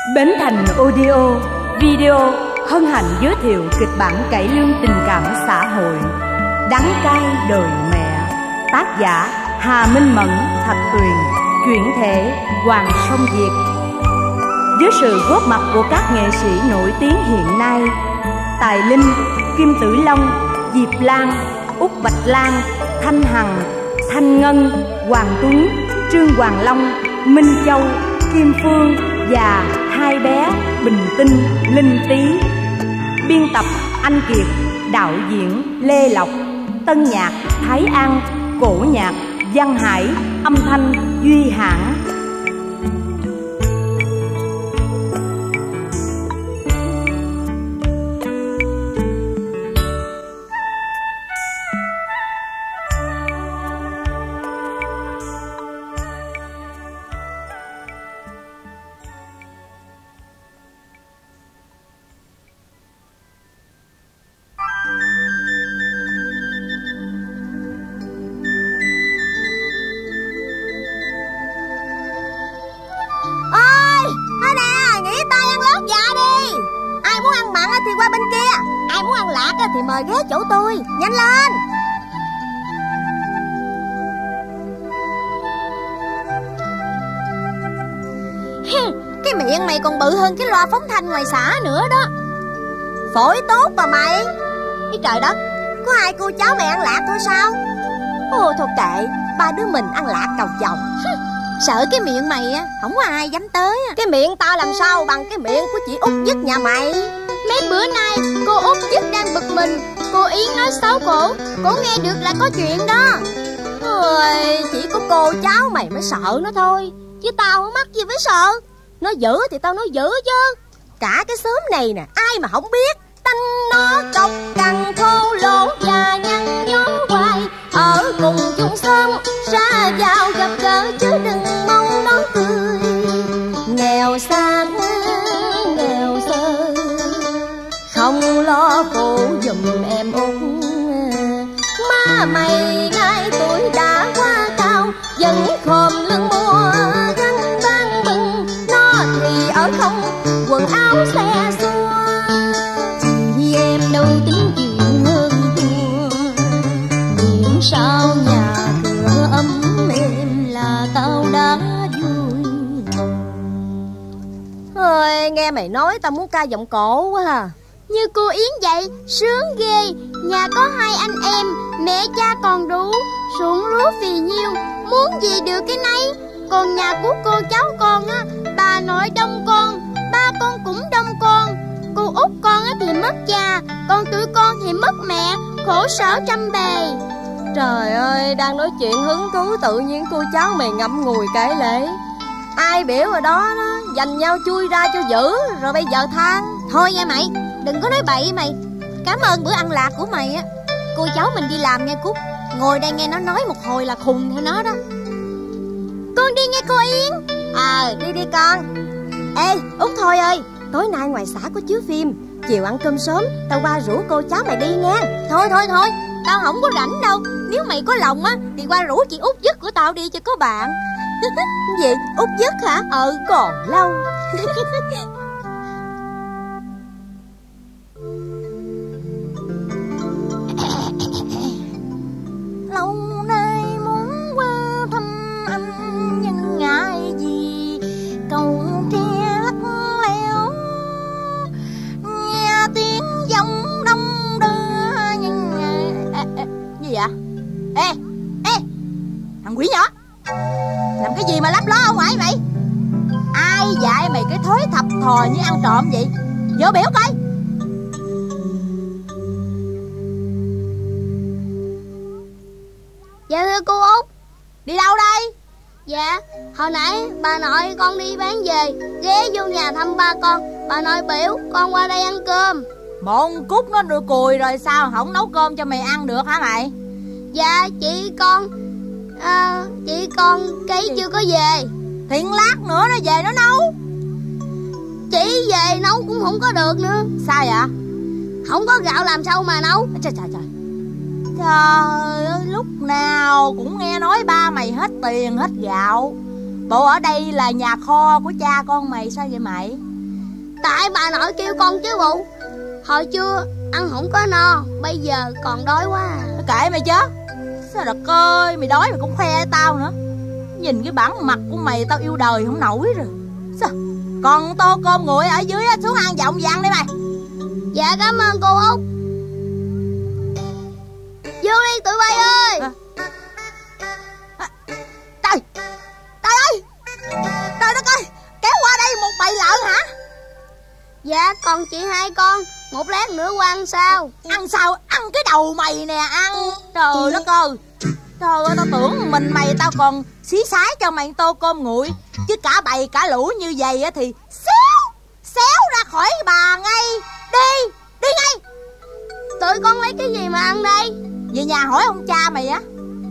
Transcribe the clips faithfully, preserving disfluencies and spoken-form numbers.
Bến Thành Audio Video hân hạnh giới thiệu kịch bản cải lương tình cảm xã hội Đắng cay đời mẹ. Tác giả Hà Minh Mẫn, Thạch Tuyền. Chuyển thể Hoàng Sông Việt. Với sự góp mặt của các nghệ sĩ nổi tiếng hiện nay: Tài Linh, Kim Tử Long, Diệp Lan, Út Bạch Lan, Thanh Hằng, Thanh Ngân, Hoàng Tuấn, Trương Hoàng Long, Minh Châu, Kim Phương và hai bé Bình Tinh, Linh Tý. Biên tập Anh Kiệt. Đạo diễn Lê Lộc. Tân nhạc Thái An. Cổ nhạc Văn Hải. Âm thanh Duy Hãn. Thì mời ghé chỗ tôi, nhanh lên. Cái miệng mày còn bự hơn cái loa phóng thanh ngoài xã nữa đó. Phổi tốt mà mày. Cái trời đất, có hai cô cháu mày ăn lạc thôi sao? Ồ thôi kệ, ba đứa mình ăn lạc cào chồng. Sợ cái miệng mày á, không có ai dám tới. Cái miệng tao làm sao bằng cái miệng của chị Út Dứt nhà mày. Mấy bữa nay cô Út Dứt đang bực mình, cô Yến nói xấu cổ, cổ nghe được là có chuyện đó. Ôi, chỉ có cô cháu mày mới sợ nó thôi, chứ tao không mắc gì phải sợ. Nó dữ thì tao nói dữ chứ. Cả cái xóm này nè, ai mà không biết tanh nó cọc cằn thô lỗ và nhăn nhó hoài. Ở cùng chung xóm ra vào gặp gỡ chứ đừng mong nó cười. Nghèo xa nghèo sơ, không lo phụ giùm em Út. Má mày ngay tuổi đã quá cao, vẫn khom lưng mua găng ban bưng. Nó thì ở không quần áo xe xua, chị em đâu tính chuyện hơn thua. Miễn sao nhà cửa ấm êm là tao đã vui. Ôi, nghe mày nói tao muốn ca giọng cổ quá à. Như cô Yến vậy, sướng ghê. Nhà có hai anh em, mẹ cha còn đủ, ruộng lúa phì nhiêu, muốn gì được cái nấy. Còn nhà của cô cháu con á, bà nội đông con, ba con cũng đông con. Cô út con á thì mất cha, còn tụi con thì mất mẹ, khổ sở trăm bề. Trời ơi, đang nói chuyện hứng thú tự nhiên cô cháu mày ngậm ngùi kể lể. Ai biểu rồi đó đó, dành nhau chui ra cho dữ, rồi bây giờ than. Thôi nha mày, đừng có nói bậy mày. Cảm ơn bữa ăn lạc của mày á. Cô cháu mình đi làm nghe Cúc, ngồi đây nghe nó nói một hồi là khùng theo nó đó. Con đi nghe cô Yến. Ờ, à, đi đi con. Ê, Út Thôi ơi, tối nay ngoài xã có chiếu phim, chiều ăn cơm sớm, tao qua rủ cô cháu mày đi nha. Thôi thôi thôi, tao không có rảnh đâu. Nếu mày có lòng á, thì qua rủ chị Út Dứt của tao đi cho có bạn. Gì, Út Dứt hả? Ừ, còn lâu. Lâu nay muốn qua thăm anh, nhưng ngại gì cầu tre lắc lẻo. Nghe tiếng giông đông đưa nhưng... Ê, ê, gì vậy? Ê, ê, thằng quỷ nhỏ, làm cái gì mà lấp ló ở ngoài vậy? Ai dạy mày cái thói thập thò như ăn trộm vậy? Vô biểu coi. Dạ thưa cô Út. Đi đâu đây? Dạ, hồi nãy bà nội con đi bán về, ghé vô nhà thăm ba con. Bà nội biểu con qua đây ăn cơm. Bọn Cúc nó được cùi rồi sao không nấu cơm cho mày ăn được hả mày? Dạ chị con à, chị con cái chưa có về. Thiện lát nữa nó về nó nấu. Chị về nấu cũng không có được nữa. Sao vậy? Không có gạo làm sao mà nấu. Trời trời trời, trời ơi, lúc nào cũng nghe nói ba mày hết tiền hết gạo. Bộ ở đây là nhà kho của cha con mày sao vậy mày? Tại bà nội kêu con chứ bộ. Hồi trưa ăn không có no, bây giờ còn đói quá à. Kệ mày chứ. Sao đất ơi, mày đói mày cũng khoe với tao nữa. Nhìn cái bản mặt của mày tao yêu đời không nổi rồi. Sao? Còn tô cơm nguội ở dưới á, xuống ăn vọng vặn đi mày. Dạ cảm ơn cô Út. Vô đi tụi bay ơi. À. Trời, trời ơi, trời đất ơi, kéo qua đây một bầy lợn hả? Dạ còn chị hai con, một lát nữa qua ăn sao? Ăn sao? Ăn cái đầu mày nè ăn. Trời đất ơi, trời ơi, tao tưởng mình mày tao còn xí xái cho mày tô cơm nguội, chứ cả bầy cả lũ như vậy á thì xéo xéo ra khỏi bà ngay. Đi, đi ngay. Tụi con lấy cái gì mà ăn đây? Về nhà hỏi ông cha mày á.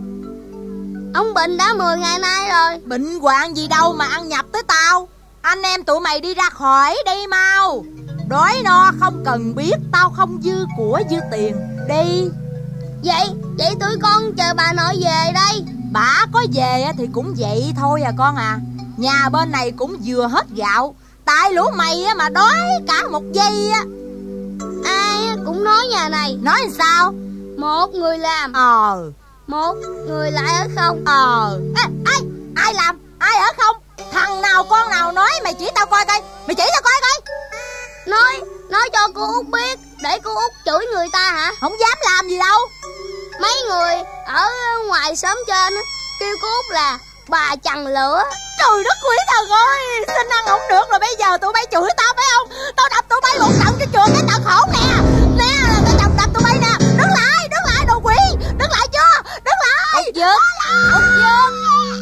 Ông bệnh đã mười ngày nay rồi. Bệnh hoạn gì đâu mà ăn nhập tới tao. Anh em tụi mày đi ra khỏi đi mau. Đói no không cần biết, tao không dư của dư tiền. Đi. Vậy, vậy tụi con chờ bà nội về đây. Bà có về thì cũng vậy thôi à con à. Nhà bên này cũng vừa hết gạo. Tại lũ mày mà đói cả một giây á. Ai cũng nói nhà này. Nói sao? Một người làm, Ờ một người lại ở không. Ờ Ê, ai, ai làm, ai ở không? Thằng nào con nào nói, mày chỉ tao coi coi. Mày chỉ tao coi coi. Nói, nói cho cô Út biết, để cô Út chửi người ta hả? Không dám làm gì đâu. Mấy người ở ngoài xóm trên kêu cô Út là bà chằn lửa. Trời đất quỷ thần ơi, xin ăn không được rồi, bây giờ tụi bay chửi tao phải không? Tao đập tụi bay một trận cho trường cái tao khổ nè. Nè, tao chồng đập tụi bay nè. Đứng lại, đứng lại đồ quỷ. Đứng lại chưa? Đứng lại. Út Dớt, Út Dớt,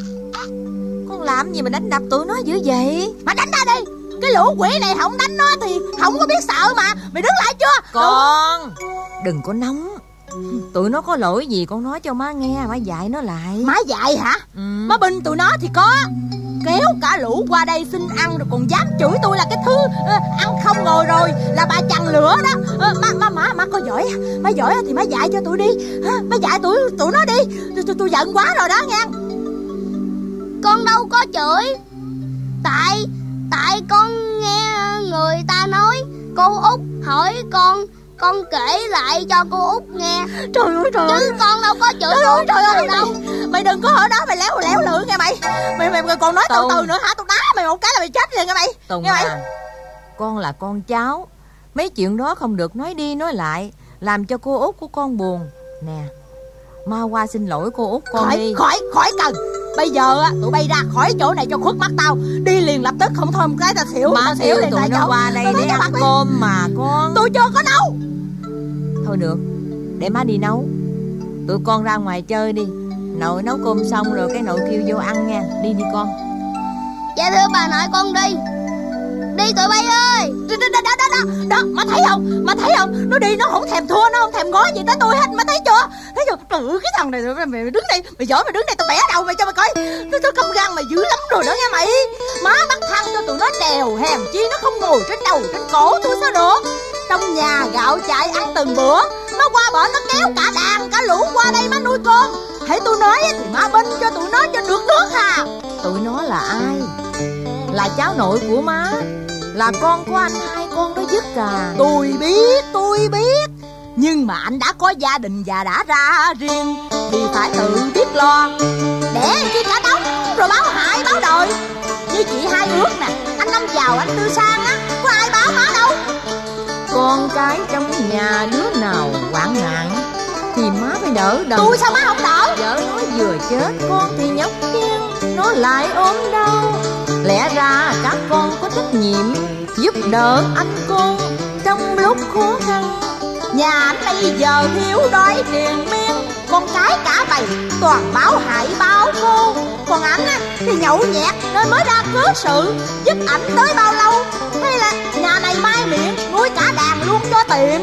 con làm gì mà đánh đập tụi nó dữ vậy? Mà đánh ra đi. Cái lũ quỷ này không đánh nó thì không có biết sợ mà. Mày đứng lại chưa? Con đừng có nóng. Tụi nó có lỗi gì con nói cho má nghe, má dạy nó lại. Má dạy hả? Ừ. Má binh tụi nó thì có. Kéo cả lũ qua đây xin ăn rồi còn dám chửi tôi là cái thứ uh, ăn không ngồi rồi, là bà chằn lửa đó. uh, má, má, má, má có giỏi, má giỏi thì má dạy cho tụi đi. uh, Má dạy tụi tụi nó đi. Tôi, tôi, tôi giận quá rồi đó nha. Con đâu có chửi. Tại Tại con nghe người ta nói. Cô Út hỏi con, con kể lại cho cô Út nghe. Trời ơi trời ơi, chứ con đâu có chửi. Trời ơi trời ơi đâu. Mày, mày đừng có ở đó mày léo léo lưỡi nghe mày. Mày mày còn nói từ từ nữa hả? Tôi đá mày một cái là mày chết liền nghe mày. Tùng nghe mày. à, con là con cháu, mấy chuyện đó không được nói đi nói lại, làm cho cô Út của con buồn. Nè, mau qua xin lỗi cô Út con khỏi, đi. Khỏi, khỏi cần. Bây giờ á, tụi bay ra khỏi chỗ này cho khuất mắt tao. Đi liền lập tức, không thôi một cái tao xỉu. Má Tao xỉu kêu liền tụi tại nó chỗ. qua đây Tao để ăn cơm mà con. Tôi chưa có nấu. Thôi được, để má đi nấu. Tụi con ra ngoài chơi đi. Nội nấu cơm xong rồi cái nội kêu vô ăn nha. Đi đi con. Dạ thưa bà nội con đi. Đi tụi bay ơi. Đó, đó, đó, đó, đó, đó, má thấy không? Má thấy không? Nó đi nó không thèm thua, nó không thèm ngó gì tới tôi hết. Má thấy chưa? Thấy chưa? Trời ơi, cái thằng này mày, mày đứng đây, mày giỏi mày đứng đây tao bẻ đầu mày cho mày coi. Nó tôi căm gan mày dữ lắm rồi đó nghe mày. Má bắt thăng cho tụi nó đèo, hèn chi nó không ngồi trên đầu trên cổ tôi sao được. Trong nhà gạo chạy ăn từng bữa, nó qua bển nó kéo cả đàn cả lũ qua đây má nuôi con. Hãy tôi nói thì má binh cho tụi nó cho được nước hà. Tụi nó là ai? Là cháu nội của má, là con của anh hai con đó dứt à. Tôi biết, tôi biết. Nhưng mà anh đã có gia đình và đã ra riêng thì phải tự biết lo. Để chi cả đống rồi báo hại báo đời. Như chị hai ước nè, anh Năm giàu anh Tư sang á, có ai báo má đâu. Con cái trong nhà đứa nào hoạn nạn thì má phải đỡ đầu. Tôi sao má không đỡ? Vợ nó vừa chết, con thì nhóc khiêng, nó lại ốm đau. Lẽ ra các con có trách nhiệm giúp đỡ anh con trong lúc khó khăn. Nhà anh bây giờ thiếu đói triền miên, con cái cả bầy toàn báo hại báo cô. Còn anh á thì nhậu nhẹt nên mới ra cớ sự. Giúp ảnh tới bao lâu? Hay là nhà này mai miệng nuôi cả đàn luôn cho tiện?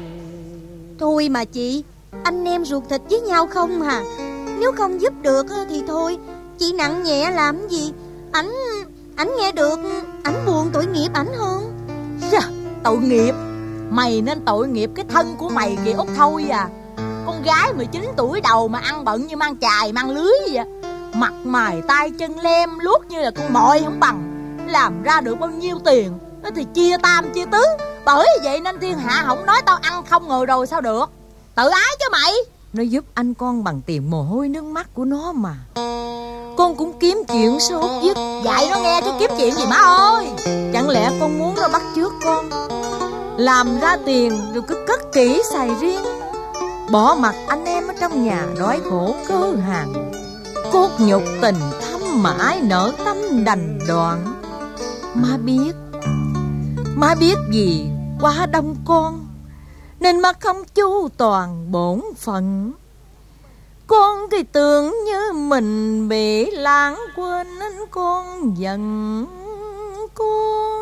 Thôi mà chị, anh em ruột thịt với nhau không hả? Nếu không giúp được thì thôi, chị nặng nhẹ làm gì? Ảnh ảnh nghe được, ảnh buồn tội nghiệp ảnh hơn. Chà, tội nghiệp? Mày nên tội nghiệp cái thân của mày kìa Út thôi à. Con gái mười chín tuổi đầu mà ăn bận như mang chài mang lưới vậy. Mặt mày tay chân lem luốc như là con mồi không bằng. Làm ra được bao nhiêu tiền? thì chia tam chia tứ. Bởi vậy nên thiên hạ không nói tao ăn không ngờ rồi sao được. Tự ái chứ mày. Nó giúp anh con bằng tiền mồ hôi nước mắt của nó mà. Con cũng kiếm chuyện sốt dứt. Dạy nó nghe chứ kiếm chuyện gì má ơi. Chẳng lẽ con muốn nó bắt chước con, làm ra tiền rồi cứ cất kỹ xài riêng, bỏ mặt anh em ở trong nhà đói khổ cơ hàng. Cốt nhục tình thâm mà ai nỡ tâm đành đoạn. Má biết, má biết gì quá đông con, nên má không chu toàn bổn phận. Con thì tưởng như mình bị lãng quên nên con giận con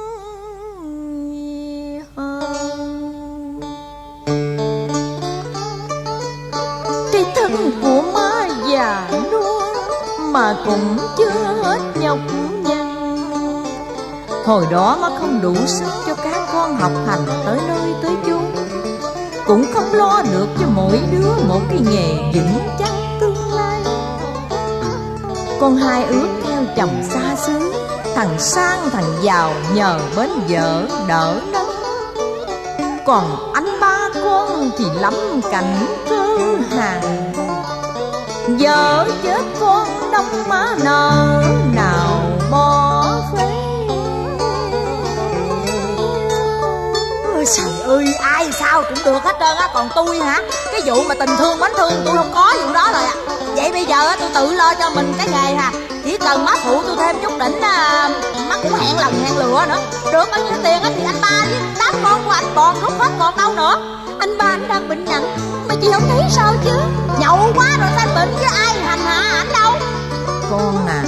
nhiều hơn. Cái thân của má già nua mà cũng chưa hết nhọc nhằn. Hồi đó má không đủ sức cho các con học hành tới nơi tới chốn, cũng không lo được cho mỗi đứa một cái nghề vững chắc tương lai. Con hai ước theo chồng xa xứ, thằng sang thằng giàu nhờ bên vợ đỡ nâng. Còn anh ba con thì lắm cảnh cơ hàng. Vợ chết con đông má nợ nào bỏ phế. Trời ơi, ai sao cũng được hết trơn á. Còn tôi hả, cái vụ mà tình thương bánh thương tôi không có vụ đó rồi à. Vậy bây giờ tôi tự lo cho mình cái nghề hà. Chỉ cần má phụ tôi thêm chút đỉnh, má cũng hẹn lần hẹn lựa nữa. Được bao nhiêu tiền á thì anh ba với đám con của anh bòn rút hết còn đâu nữa. Anh ba anh đang bệnh nặng mà chị không thấy sao chứ? Nhậu quá rồi sanh bệnh chứ ai hành hạ ảnh đâu. Con à,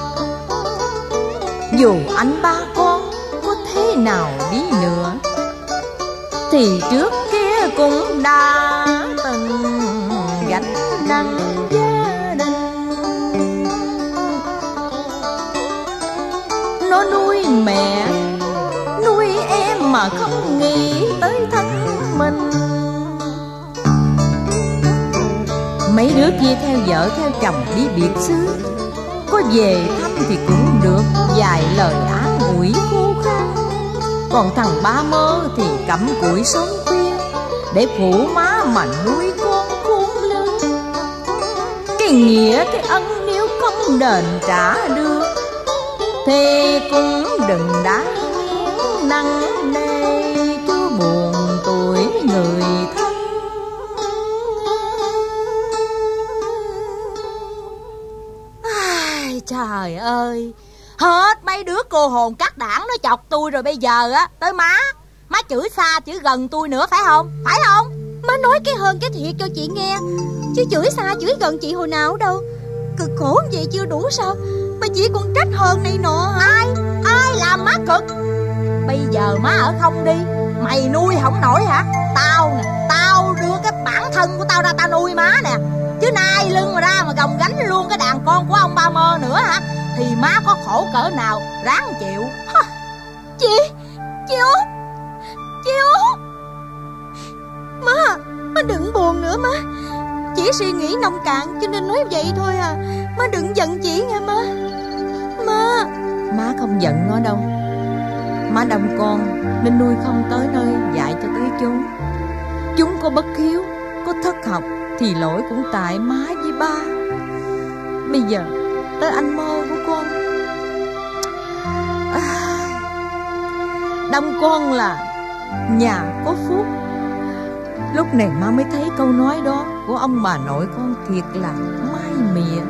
dù anh ba con có thế nào đi nữa thì trước kia cũng đã từng gánh nặng gia đình. Nó nuôi mẹ, nuôi em mà không nghĩ tới thân mình. Mấy đứa kia theo vợ theo chồng đi biệt xứ, có về thăm thì cũng được vài lời an ủi khô khan. Còn thằng ba mơ thì cặm cụi sớm khuya để phụ má mà nuôi con khôn lớn. Cái nghĩa cái ân nếu không đền trả được thì cũng đừng đáng nặng nề chứ buồn tuổi người thân. Ai, trời ơi, hết mấy đứa cô hồn cắt đảng nó chọc tôi rồi, bây giờ á tới má. Má chửi xa chửi gần tôi nữa phải không? Phải không? Má nói cái hơn cái thiệt cho chị nghe, chứ chửi xa chửi gần chị hồi nào đâu. Cực khổ vậy chưa đủ sao mà chị còn trách hơn này nọ hả? Ai? Ai làm má cực? Bây giờ má ở không đi, mày nuôi không nổi hả? Tao nè, tao đưa cái bản thân của tao ra tao nuôi má nè. Chứ nay lưng mà ra mà gồng gánh luôn cái đàn con của ông ba mơ nữa hả? Thì má có khổ cỡ nào ráng chịu. Chị, chị Út, chị Út. Má, má đừng buồn nữa má. Chỉ suy nghĩ nông cạn cho nên nói vậy thôi à. Má đừng giận chị nghe má. Má, má không giận nó đâu. Má đông con nên nuôi không tới nơi dạy cho tới chúng. Chúng có bất hiếu, có thất học thì lỗi cũng tại má với ba. Bây giờ tới anh Mơ của con. À, đông con là nhà có phúc. Lúc này má mới thấy câu nói đó của ông bà nội con thiệt là mai mịa.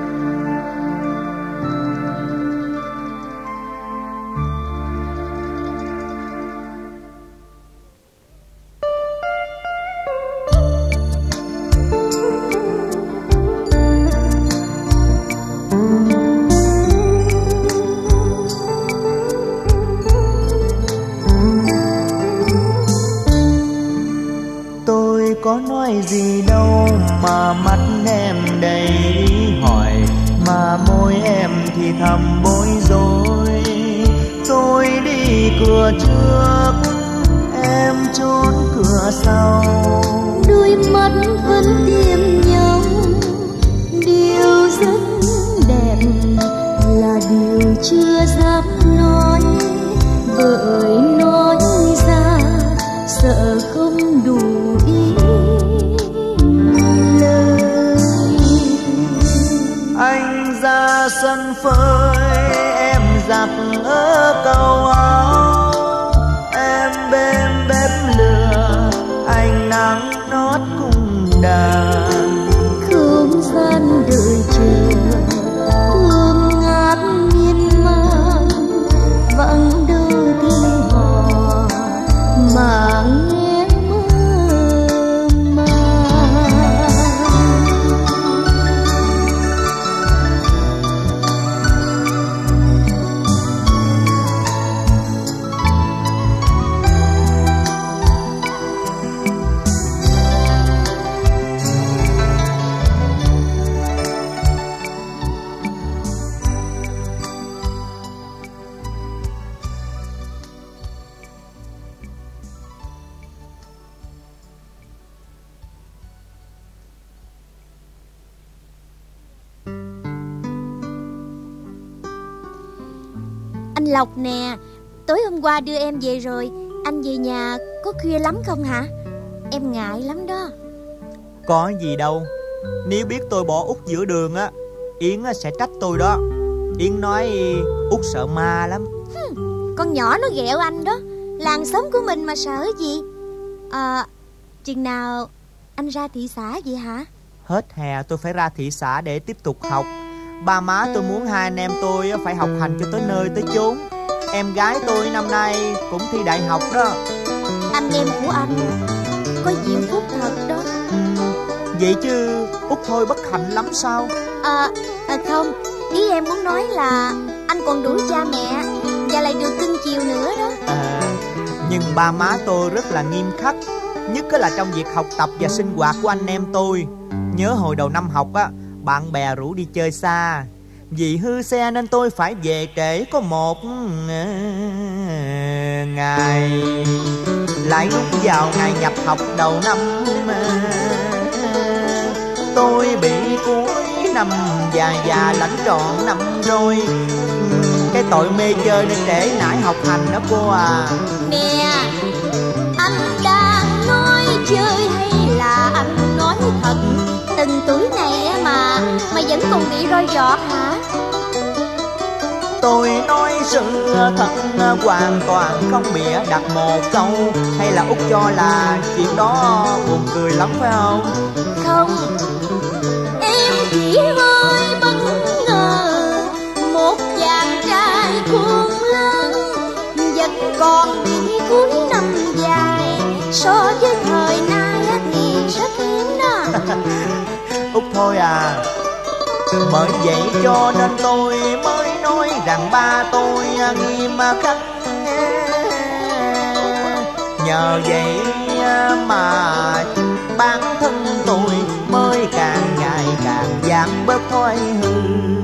Có nói gì đâu mà mắt em đầy hỏi, mà môi em thì thầm bối rối. Tôi đi cửa trước, em trốn cửa sau. Đôi mắt vẫn tìm nhau, điều rất đẹp là điều chưa dám nói. Vợ Anh Lộc nè, tối hôm qua đưa em về rồi, anh về nhà có khuya lắm không hả? Em ngại lắm đó. Có gì đâu. Nếu biết tôi bỏ Út giữa đường á, Yến sẽ trách tôi đó. Yến nói Út sợ ma lắm. Hừm, con nhỏ nó ghẹo anh đó. Làng xóm của mình mà sợ gì. À, chừng nào anh ra thị xã vậy hả? Hết hè tôi phải ra thị xã để tiếp tục học. Ba má tôi muốn hai anh em tôi phải học hành cho tới nơi tới chốn. Em gái tôi năm nay cũng thi đại học đó. Anh em của anh có diễm phúc thật đó. Ừ, vậy chứ Út Thôi bất hạnh lắm sao? À, à không, ý em muốn nói là anh còn đủ cha mẹ và lại được cưng chiều nữa đó. À, nhưng ba má tôi rất là nghiêm khắc, nhất là trong việc học tập và sinh hoạt của anh em tôi. Nhớ hồi đầu năm học á, bạn bè rủ đi chơi xa, vì hư xe nên tôi phải về trễ có một ngày. Lại lúc vào ngày nhập học đầu năm, tôi bị cuối năm già già lãnh trọn năm rồi. Cái tội mê chơi nên trễ nải học hành đó cô à. Nè, anh đang nói chơi hay là anh nói thật? Từng tuổi này mà mà vẫn còn bị roi giọt hả? Tôi nói sự thật hoàn toàn không bịa đặt một câu. Hay là Út cho là chuyện đó buồn cười lắm phải không? Không, em chỉ hơi bất ngờ. Một chàng trai khôn lớn vẫn còn bị cuối năm dài, so với thời nay thì rất hiếm đó. Út Thôi à, bởi vậy cho nên tôi mới nói rằng ba tôi nghiêm khắc. Nhờ vậy mà bản thân tôi mới càng ngày càng giảm bớt thói hư.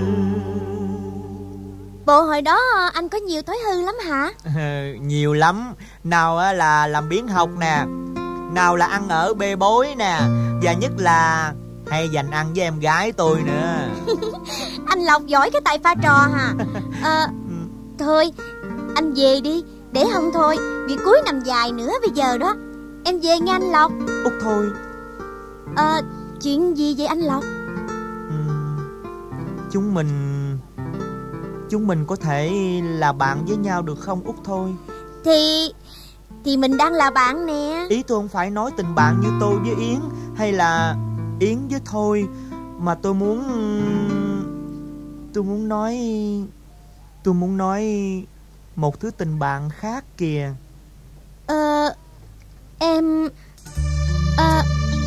Bộ hồi đó anh có nhiều thói hư lắm hả? Nhiều lắm. Nào là làm biếng học nè, nào là ăn ở bê bối nè, và nhất là hay dành ăn với em gái tôi nữa. Anh Lộc giỏi cái tài pha trò hả? À, thôi anh về đi, để không thôi vì cuối năm dài nữa bây giờ đó. Em về nghe anh Lộc. Út Thôi. À, chuyện gì vậy anh Lộc? uhm, Chúng mình Chúng mình có thể là bạn với nhau được không Út Thôi? Thì Thì mình đang là bạn nè. Ý tôi không phải nói tình bạn như tôi với Yến, hay là Yến với Thôi, mà tôi muốn Tôi muốn nói Tôi muốn nói một thứ tình bạn khác kìa. Ờ Em à,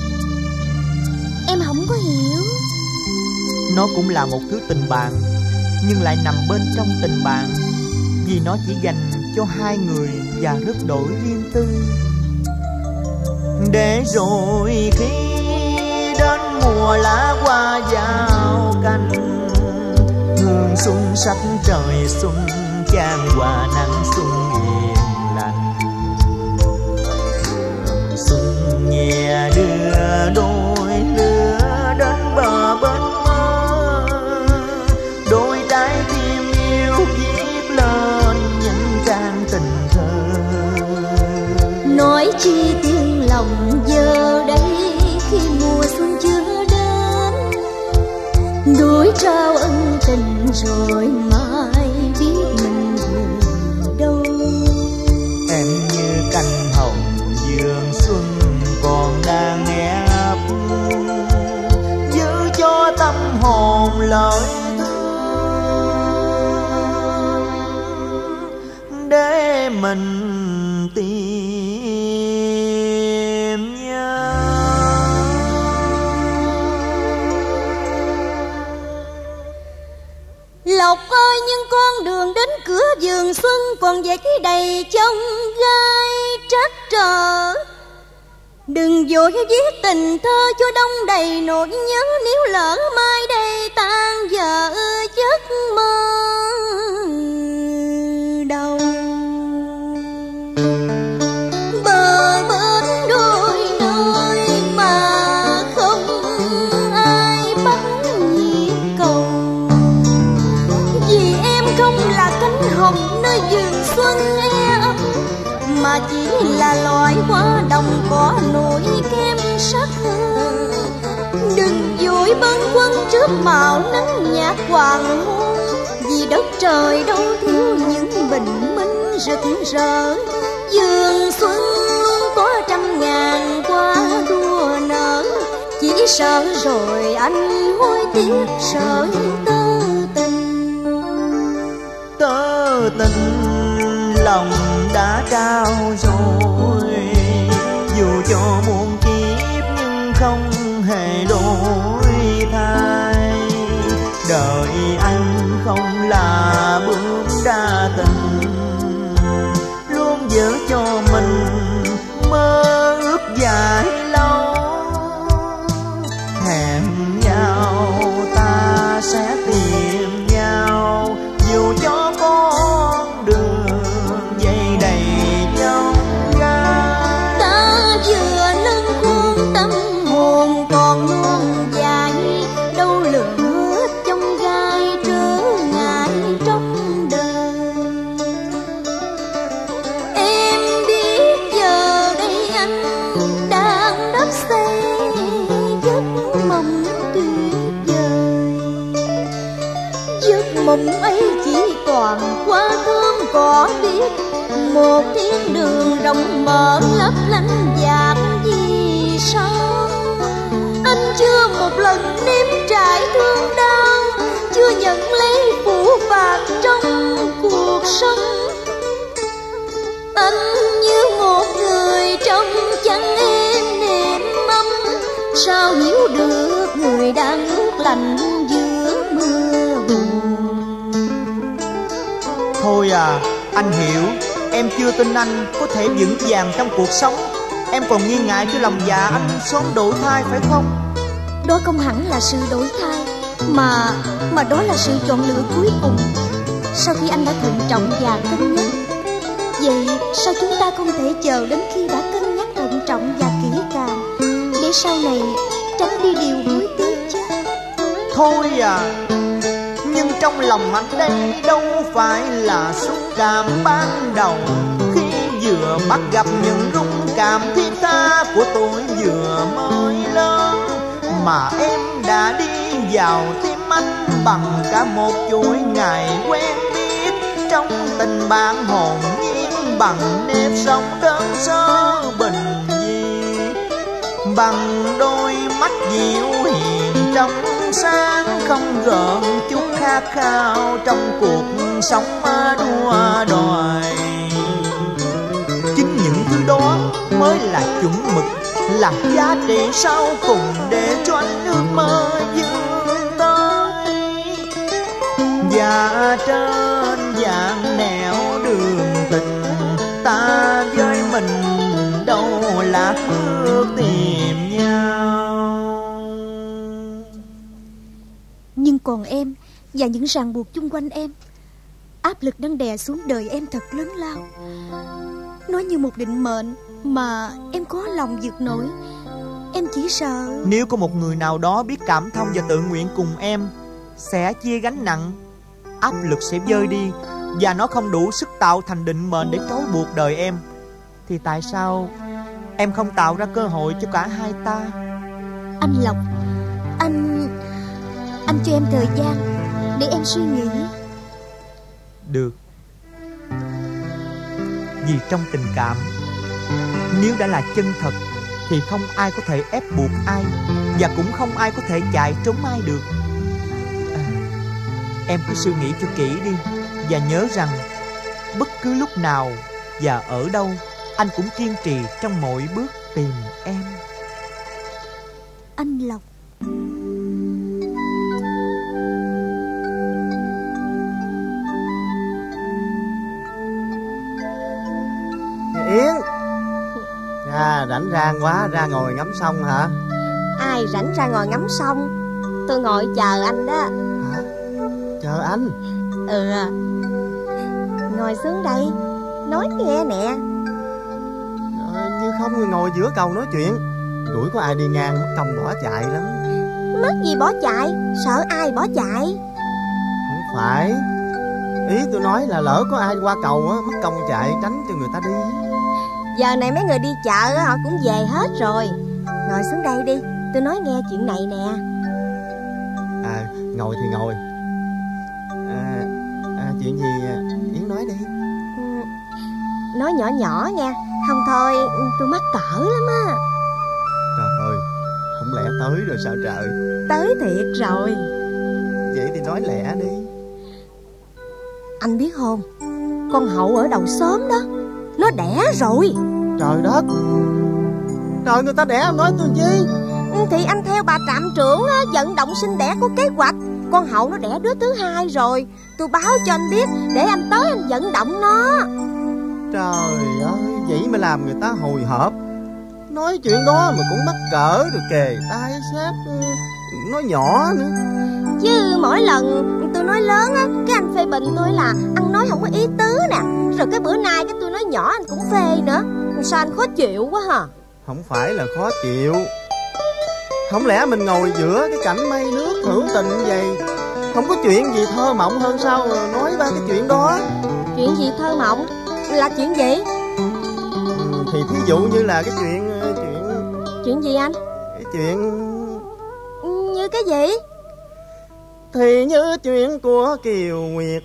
Em không có hiểu. Nó cũng là một thứ tình bạn, nhưng lại nằm bên trong tình bạn, vì nó chỉ dành cho hai người và rất đổi riêng tư. Để rồi khi đến mùa lá hoa vào cành, hương xuân sắc trời xuân chan hòa nắng xuân hiền lành. Xuân nhẹ đưa đôi lứa đến bờ bên mơ, đôi trái tim yêu viết lên những trang tình thơ. Nói chi tiếng lòng giờ đây khi mùa xuân chưa đến, đôi trao ân tình rồi mai biết mình về đâu. Em như cành hồng vườn xuân còn đang ép, giữ cho tâm hồn lời thương để mình tìm nhau. Lộc ơi, nhưng con đường đến cửa vườn xuân còn vậy cái đầy chông gai trắc trở. Đừng vội viết tình thơ cho đông đầy nỗi nhớ, nếu lỡ mai đây tan vỡ giấc mơ đầu. Bờ bên đôi nơi mà không ai bắt nhịp cầu, vì em không là cánh hồng nơi xuân e ấp, mà chỉ là loài hoa đồng có nỗi kem sắc hương. Đừng vội bâng khuâng trước màu nắng nhạt hoàng hôn, vì đất trời đâu thiếu những bình minh rực rỡ. Vườn xuân luôn có trăm ngàn hoa đua nở, chỉ sợ rồi anh hối tiếc sợ tơ tình. Tơ tình lòng đã trao rồi, dù cho muôn kiếp nhưng không hề đổi thay. Đời anh không là bướm đa tình, luôn giữ cho mình mơ ước dài lâu. Hẹn nhau ta sẽ tìm nhau, dù cho con đường dây đầy trong gai. Ta vừa nâng khuôn tâm hồn còn non dài, đâu lường hết trong gai trở ngại trong đời. Em biết giờ đây anh đang đắp xây giấc mộng tuyệt vời. Giấc mộng ấy chỉ toàn hoa thơm cỏ biếc, một thiên đường rộng mở lấp lánh dạt vì sao. Anh chưa một lần nếm trải thương đau, chưa nhận lấy phủ phạt trong cuộc sống. Anh như một người trong chăn êm nệm ấm, sao hiểu được người đang ước lạnh giữa mưa buồn. Thôi à, anh hiểu. Em chưa tin anh có thể vững vàng trong cuộc sống. Em còn nghi ngại cho lòng dạ anh sớm đổi thay phải không? Đó không hẳn là sự đổi thay, Mà Mà đó là sự chọn lựa cuối cùng, sau khi anh đã thận trọng và cân nhắc. Vậy sao chúng ta không thể chờ đến khi đã cân nhắc thận trọng và kỹ càng, để sau này tránh đi điều hối tiếc chứ? Thôi à, nhưng trong lòng anh đây đâu phải là xúc cảm ban đầu, khi vừa bắt gặp những rung cảm thiết tha của tôi vừa mới lớn. Mà em đã đi vào tim anh bằng cả một chuỗi ngày quen biết, trong tình bạn hồn nhiên bằng nếp sống đơn sơ bình dị, bằng đôi mắt dịu hiền trong sáng, không gợn chút khát khao trong cuộc sống đua đòi. Chính những thứ đó mới là chuẩn mực, là giá trị sau cùng để cho anh ước mơ vươn tới. Và trên dạng nẻo đường tình, ta với mình đâu lạc bước tìm nhau. Nhưng còn em và những ràng buộc chung quanh em, áp lực đang đè xuống đời em thật lớn lao. Nó như một định mệnh mà em có lòng vượt nổi. Em chỉ sợ nếu có một người nào đó biết cảm thông và tự nguyện cùng em, sẽ chia gánh nặng, áp lực sẽ vơi đi, và nó không đủ sức tạo thành định mệnh để trói buộc đời em, thì tại sao em không tạo ra cơ hội cho cả hai ta? Anh Lộc, Anh Anh cho em thời gian để em suy nghĩ. Được. Vì trong tình cảm, nếu đã là chân thật thì không ai có thể ép buộc ai, và cũng không ai có thể chạy trốn ai được. À, em cứ suy nghĩ cho kỹ đi, và nhớ rằng bất cứ lúc nào và ở đâu, anh cũng kiên trì trong mọi bước tìm em. Anh Lộc. Yến à, rảnh rang quá ra ngồi ngắm sông hả? Ai rảnh ra ngồi ngắm sông? Tôi ngồi chờ anh đó. Hả? Chờ anh? Ừ. Ngồi xuống đây nói nghe nè. À, như không ngồi giữa cầu nói chuyện, đuổi có ai đi ngang mất công bỏ chạy lắm. Mất gì bỏ chạy, sợ ai bỏ chạy? Không phải, Ý tôi nói là lỡ có ai qua cầu á, mất công chạy tránh cho người ta đi. Giờ này mấy người đi chợ á, họ cũng về hết rồi. Ngồi xuống đây đi, tôi nói nghe chuyện này nè. À, ngồi thì ngồi. À, à, chuyện gì Yến nói đi. Ừ, nói nhỏ nhỏ nha, không thôi tôi mắc cỡ lắm á. Trời ơi, không lẽ tới rồi sao trời? Tới thiệt rồi. Vậy thì nói lẹ đi. Anh biết không, con Hậu ở đầu xóm đó, nó đẻ rồi. Trời đất, trời người ta đẻ em nói tôi chi? Thì anh theo bà trạm trưởng á, vận động sinh đẻ có kế hoạch. Con Hậu nó đẻ đứa thứ hai rồi. Tôi báo cho anh biết để anh tới anh vận động nó. Trời ơi, vậy mà làm người ta hồi hộp. Nói chuyện đó mà cũng mắc cỡ rồi kề tai sát, nói nhỏ nữa. Chứ mỗi lần tôi nói lớn á, cái anh phê bình tôi là ăn nói không có ý tứ nè. Rồi cái bữa nay cái tôi nói nhỏ anh cũng phê nữa. Sao anh khó chịu quá hả? Không phải là khó chịu. Không lẽ mình ngồi giữa cái cảnh mây nước hữu tình như vậy, không có chuyện gì thơ mộng hơn sao nói ba cái chuyện đó? Chuyện gì thơ mộng? Là chuyện gì? Thì thí dụ như là cái chuyện Chuyện Chuyện gì anh? Cái chuyện Như cái gì? Thì như chuyện của Kiều Nguyệt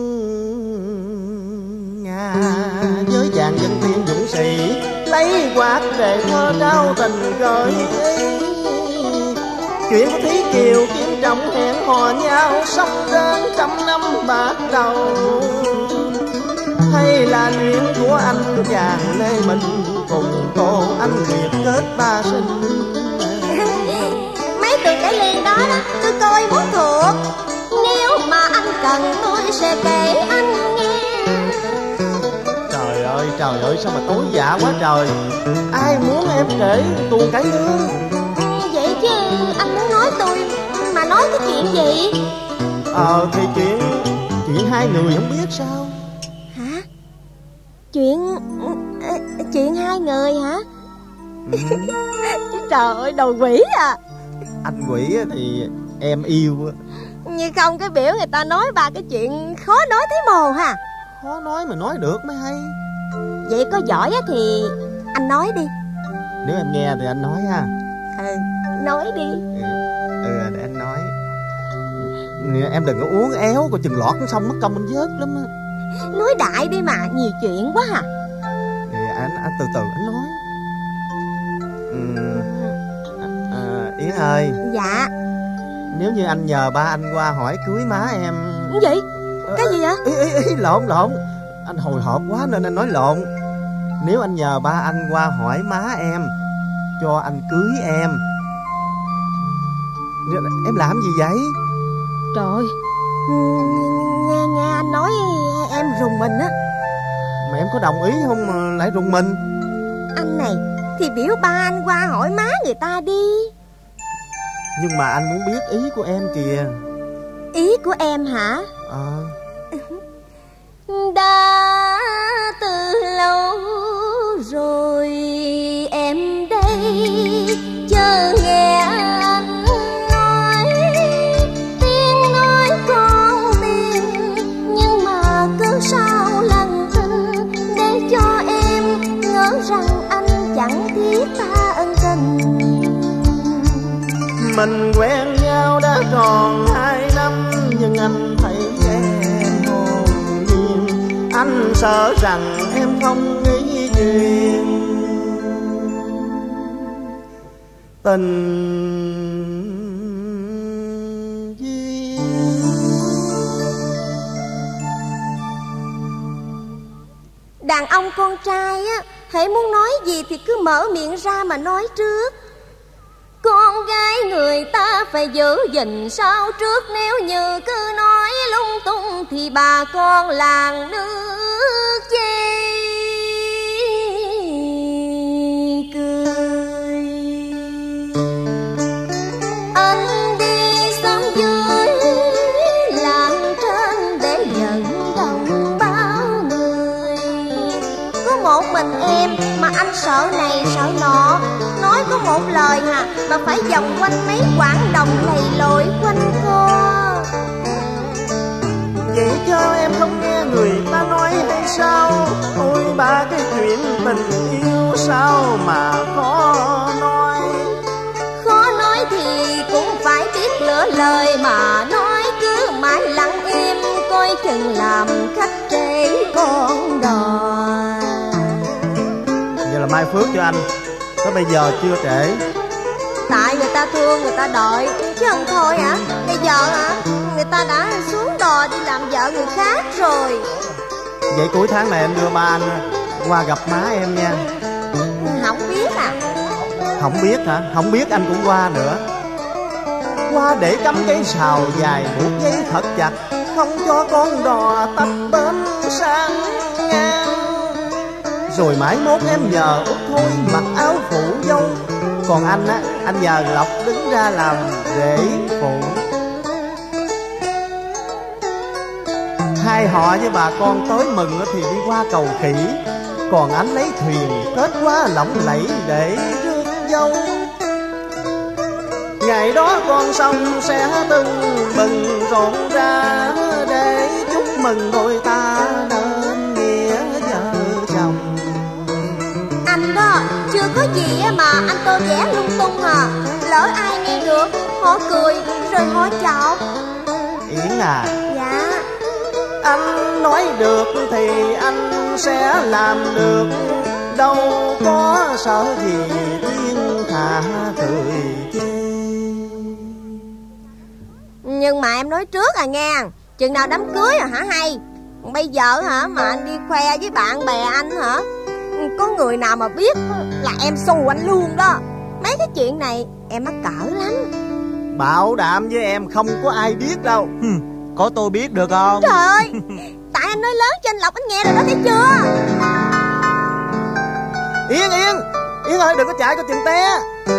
Nga với chàng dân tiên dũng sĩ, lấy quạt để thơ trao tình gợi ý. Chuyện của Thí Kiều kiếm trọng hẹn hò nhau, sống đến trăm năm bắt đầu. Hay là chuyện của anh chàng Lê Minh cùng cô anh Nguyệt kết ba sinh. Mấy tụi cái liền đó đó, tôi coi muốn thuộc. Nếu mà anh cần tôi sẽ kể anh nghe. Trời ơi, trời ơi, sao mà tối dạ quá trời. Ai muốn em kể tuôn cái nữa. Vậy chứ anh muốn nói tôi mà nói cái chuyện gì? Ờ thì chuyện Chuyện hai người không biết sao. Hả? Chuyện Chuyện hai người hả? Ừ. Trời ơi, đồ quỷ à. Anh quỷ thì em yêu. Như không cái biểu người ta nói ba cái chuyện khó nói thấy mồ ha. Khó nói mà nói được mới hay. Vậy có giỏi thì anh nói đi. Nếu em nghe thì anh nói ha. Ừ, nói đi. Ừ, ừ để anh nói. Em đừng có uống éo, coi chừng lọt xong mất công anh vớt lắm á. Nói đại đi mà, nhiều chuyện quá hả? Thì anh, anh từ từ anh nói. Ừ, à, Yến ơi. Dạ. Nếu như anh nhờ ba anh qua hỏi cưới má em. Cái gì? Cái gì vậy? Ý, ý, ý, lộn lộn. Anh hồi hộp quá nên anh nói lộn. Nếu anh nhờ ba anh qua hỏi má em cho anh cưới em. Em làm gì vậy? Trời, nghe, nghe anh nói em rùng mình á. Mà em có đồng ý không mà lại rùng mình? Anh này thì biểu ba anh qua hỏi má người ta đi. Nhưng mà anh muốn biết ý của em kìa. Ý của em hả? Ờ Đã từ lâu rồi em đây chờ nghe anh nói. Tiếng nói con tim, nhưng mà cứ sao lành tình, để cho em ngỡ rằng anh chẳng thiết tha ân tình. Mình quen nhau đã tròn hai năm, nhưng anh thấy em hồn nhiên. Anh sợ rằng em không nghĩ chuyện tình duyên. Đàn ông con trai á, hễ muốn nói gì thì cứ mở miệng ra mà nói trước. Con gái người ta phải giữ gìn sau trước, nếu như cứ nói lung tung thì bà con làng nước chê cười. Anh đi xóm dưới làng trên để dẫn đồng bao người. Có một mình em mà anh sợ này sợ nọ, nói có một lời hà mà phải vòng quanh mấy quãng đồng lầy lội quanh co. Vậy cho em không nghe người ta nói hay sao? Ôi ba cái chuyện tình yêu sao mà khó nói. Khó nói thì cũng phải biết lựa lời mà nói, cứ mãi lặng im coi chừng làm khách trễ con đò. Vậy là mai phước cho anh, tới bây giờ chưa trễ. Tại người ta thương người ta đợi chứ không thôi hả? Bây giờ hả, người ta đã xuống đò đi làm vợ người khác rồi. Vậy cuối tháng này em đưa ba anh qua gặp má em nha. Không biết à? Không biết hả? Không biết anh cũng qua nữa. Qua để cắm cái sào dài buộc dây thật chặt, không cho con đò tấp bến sang ngang. Rồi mãi mốt em nhờ Út Thôi mặc áo phụ dâu, còn anh á, anh nhờ Lộc đứng ra làm rể phụ. Hai họ với bà con tới mừng thì đi qua cầu Khỉ, còn anh lấy thuyền kết quá lộng lẫy để rước dâu. Ngày đó con sông sẽ tưng bừng rộn ra, để chúc mừng đôi ta nên nghĩa vợ chồng. Anh đó chưa có gì mà anh tô vẽ lung tung à. Lỡ ai nghe được họ cười rồi họ chọc. Yến à. Dạ. Anh nói được thì anh sẽ làm được, đâu có sợ gì thiên hạ cười chê. Nhưng mà em nói trước à nghe, chừng nào đám cưới à hả hay? Bây giờ hả mà anh đi khoe với bạn bè anh hả, có người nào mà biết là em xù anh luôn đó. Mấy cái chuyện này em mắc cỡ lắm. Bảo đảm với em không có ai biết đâu. Có tôi biết được không? Trời ơi, tại anh nói lớn cho anh Lộc anh nghe rồi đó, thấy chưa? Yên Yên, Yên ơi đừng có chạy, có chừng té.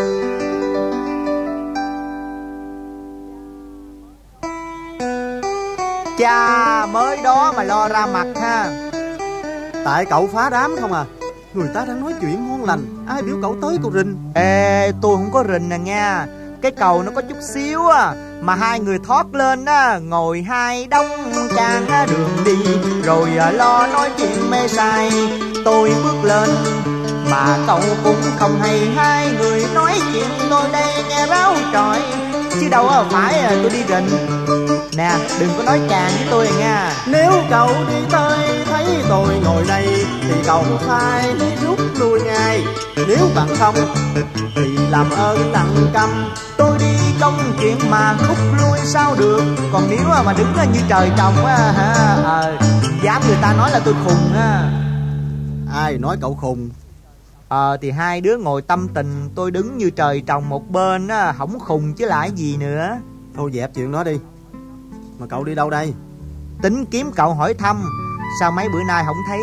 Cha mới đó mà lo ra mặt ha. Tại cậu phá đám không à. Người ta đang nói chuyện ngon lành, ai biểu cậu tới cậu rình. Ê, tôi không có rình nè nha. Cái cầu nó có chút xíu à, mà hai người thoát lên á, ngồi hai đông trang đường đi, rồi lo nói chuyện mê say. Tôi bước lên mà cậu cũng không hay, hai người nói chuyện tôi đây nghe ráo trọi, chứ đâu phải tôi đi rình. Nè, đừng có nói càng với tôi nha. Nếu cậu đi tới thấy tôi ngồi đây thì cậu phải rút lui ngay. Nếu bạn không thì làm ơn tặng cầm. Tôi đi công chuyện mà khúc lui sao được. Còn nếu mà đứng như trời trồng á hả, ờ, dám người ta nói là tôi khùng á. Ai nói cậu khùng? Ờ thì hai đứa ngồi tâm tình, tôi đứng như trời trồng một bên á, không khùng chứ lại gì nữa. Thôi dẹp chuyện đó đi. Mà cậu đi đâu đây? Tính kiếm cậu hỏi thăm, sao mấy bữa nay không thấy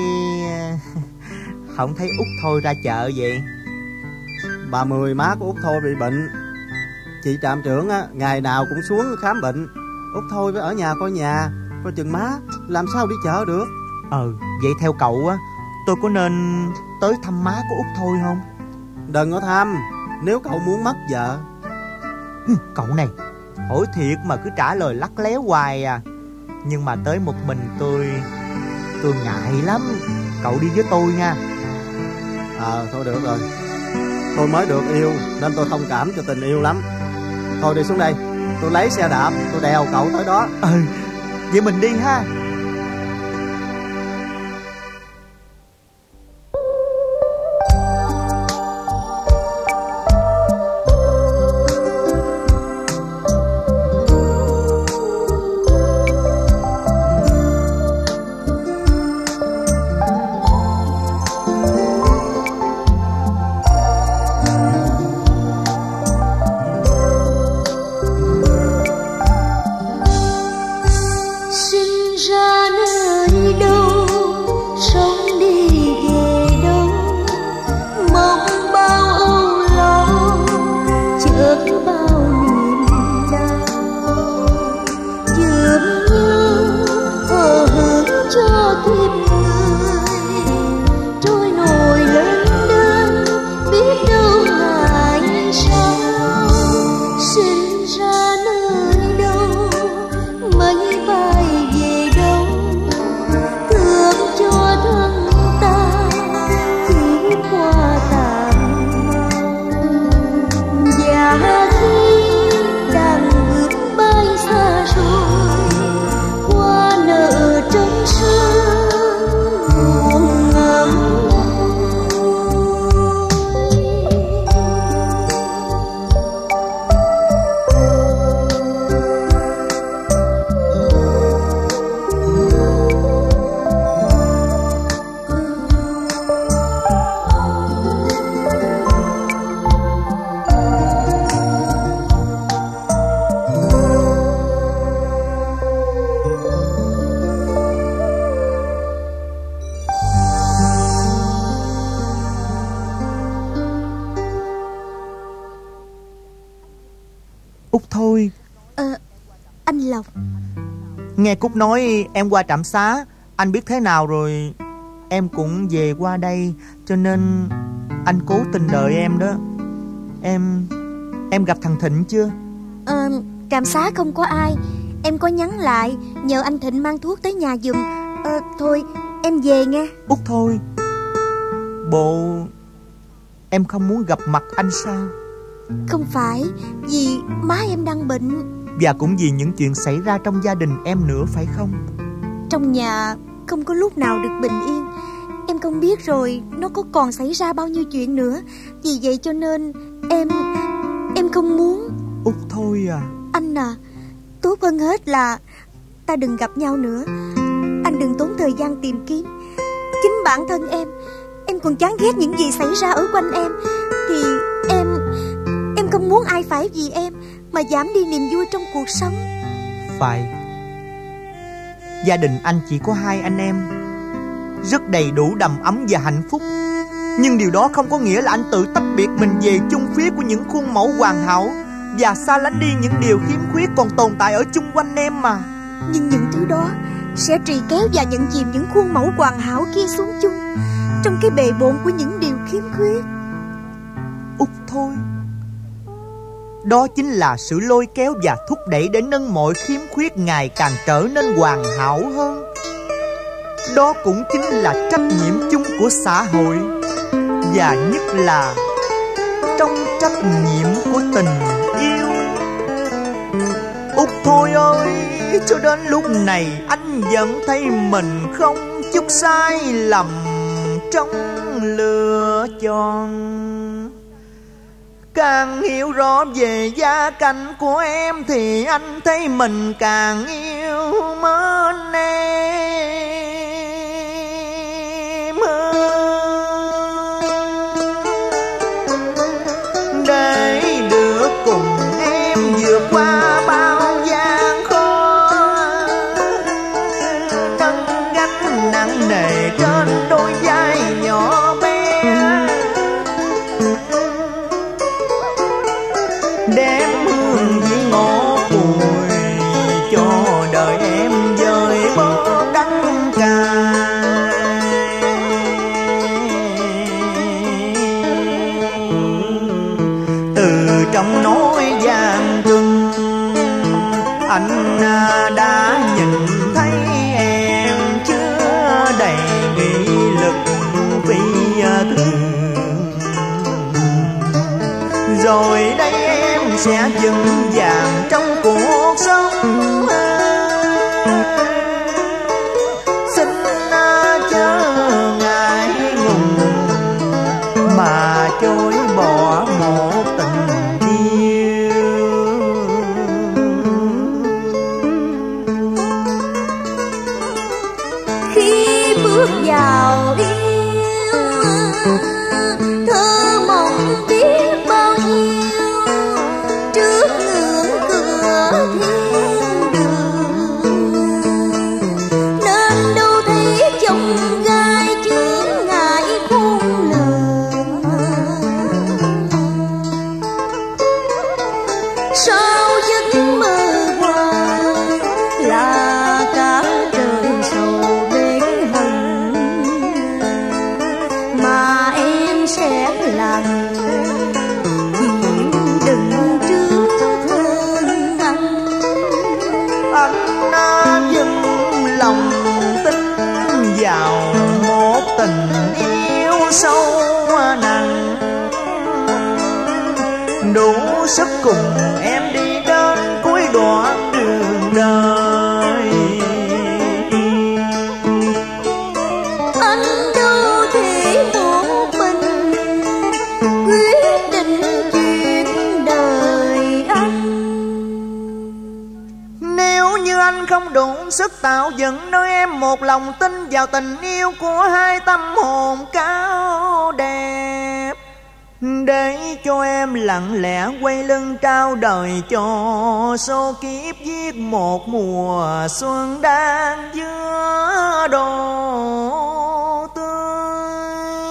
không thấy Út Thôi ra chợ vậy? Bà Mười má của Út Thôi bị bệnh. Chị trạm trưởng á, ngày nào cũng xuống khám bệnh. Út Thôi phải ở nhà coi nhà, coi chừng má, làm sao đi chợ được. Ờ, vậy theo cậu á, tôi có nên tới thăm má của Út Thôi không? Đừng có thăm, nếu cậu muốn mất vợ. Cậu này, hỏi thiệt mà cứ trả lời lắt léo hoài à. Nhưng mà tới một mình tôi Tôi ngại lắm. Cậu đi với tôi nha. Ờ, thôi được rồi. Tôi mới được yêu nên tôi thông cảm cho tình yêu lắm. Thôi đi xuống đây, tôi lấy xe đạp, tôi đèo cậu tới đó. Ừ, vậy mình đi ha. sinh ra Thôi. Ờ, anh Lộc. Nghe Cúc nói em qua trạm xá, anh biết thế nào rồi. Em cũng về qua đây, cho nên anh cố tình đợi em đó. Em Em gặp thằng Thịnh chưa? Ờ, trạm xá không có ai. Em có nhắn lại nhờ anh Thịnh mang thuốc tới nhà giùm. Ờ, thôi em về nghe. Út thôi, bộ em không muốn gặp mặt anh sao? Không phải, vì má em đang bệnh. Và cũng vì những chuyện xảy ra trong gia đình em nữa phải không? Trong nhà không có lúc nào được bình yên. Em không biết rồi nó có còn xảy ra bao nhiêu chuyện nữa. Vì vậy cho nên em Em không muốn. Út thôi à. Anh à, tốt hơn hết là ta đừng gặp nhau nữa. Anh đừng tốn thời gian tìm kiếm. Chính bản thân em Em còn chán ghét những gì xảy ra ở quanh em. Thì em Em không muốn ai phải vì em mà giảm đi niềm vui trong cuộc sống. Phải. Gia đình anh chỉ có hai anh em, rất đầy đủ đầm ấm và hạnh phúc. Nhưng điều đó không có nghĩa là anh tự tách biệt mình về chung phía của những khuôn mẫu hoàn hảo và xa lánh đi những điều khiếm khuyết còn tồn tại ở chung quanh em mà. Nhưng những thứ đó sẽ trì kéo và nhận chìm những khuôn mẫu hoàn hảo kia xuống chung trong cái bề bộn của những điều khiếm khuyết. Út thôi. Đó chính là sự lôi kéo và thúc đẩy để nâng mọi khiếm khuyết ngày càng trở nên hoàn hảo hơn. Đó cũng chính là trách nhiệm chung của xã hội, và nhất là trong trách nhiệm của tình yêu. Út thôi ơi, cho đến lúc này anh vẫn thấy mình không chút sai lầm trong lựa chọn. Càng hiểu rõ về gia cảnh của em thì anh thấy mình càng yêu mến em hơn. Để được cùng em vượt qua bao gian khó, nâng gánh nặng nề trên đôi vai nhỏ bé, đem hương vị ngọt bùi cho đời em vơi bớt đắng cay. Từ trong nỗi gian truân, anh đã nhìn thấy em chứa đầy nghị lực phi thường. Rồi đây em sẽ vững vàng trong cuộc sống. Xin chớ ngại ngùng mà chối bỏ một tình yêu. Khi bước vào yêu, thơ mộng biết bao nhiêu trước ngưỡng cửa thiên đường, nên đâu thấy chông gai chướng ngại khôn lường. Sao giấc mơ qua là cả trời sầu bến hận, mà em sẽ là người chịu đựng trước thương anh. Anh dâng lòng tin vào một tình yêu sâu nặng, đủ sức cùng em đi đến cuối đoạn đường đời. Anh đâu thể một mình quyết định chuyện đời anh. Nếu như anh không đủ sức tạo dựng nơi em một lòng tin vào tình yêu của hai tâm hồn cao đẹp, để cho em lặng lẽ quay lưng trao đời cho số kiếp viết một mùa xuân đang giữa đồ tươi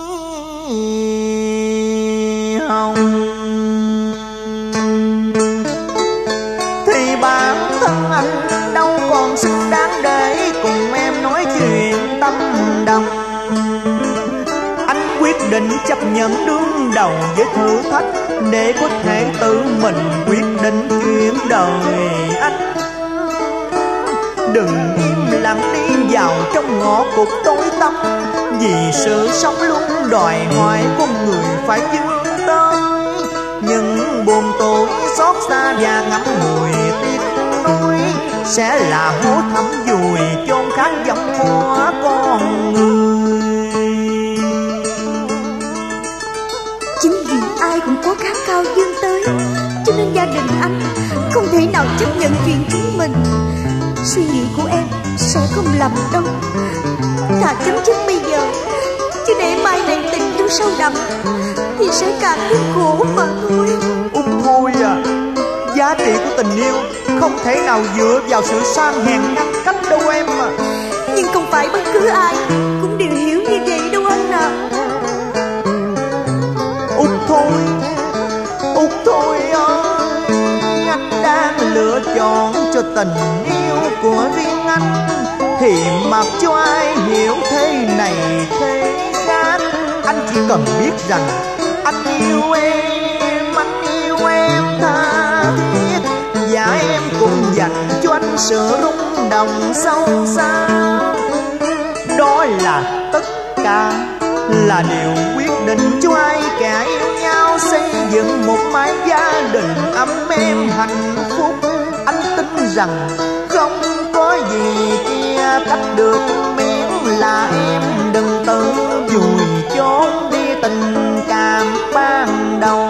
hồng. định chấp nhận đương đầu với thử thách, để có thể tự mình quyết định chuyện đời anh. Đừng im lặng đi vào trong ngõ cụt tối tăm, vì sự sống luôn đòi hỏi con người phải vươn tới những buồn tối xót xa và ngắm ngùi tiếc nuối, sẽ là hố thẳm vùi chôn khát vọng của con người. Chính vì ai cũng có khát khao vươn tới, cho nên gia đình anh không thể nào chấp nhận chuyện chính mình. Suy nghĩ của em sẽ không lầm đâu. Thà chấm dứt bây giờ, chứ để mai này tình yêu sâu đậm thì sẽ càng thêm khổ mà thôi. Út thôi à, giá trị của tình yêu không thể nào dựa vào sự san hèn ngăn cách đâu em à. Nhưng không phải bất cứ ai cũng đều hiểu như vậy đâu anh à. Út thôi, Út thôi ơi, anh đang lựa chọn cho tình yêu của riêng anh, thì mặc cho ai hiểu thế này thế khác. Anh chỉ cần biết rằng anh yêu em, anh yêu em tha thiết, và em cũng dành cho anh sự rung động sâu xa. Đó là tất cả, là điều quyết định cho hai kẻ yêu nhau xây dựng một mái gia đình ấm êm hạnh phúc. Anh tin rằng không có gì chia cách được, miễn là em đừng tự vùi chôn đi tình cảm ban đầu.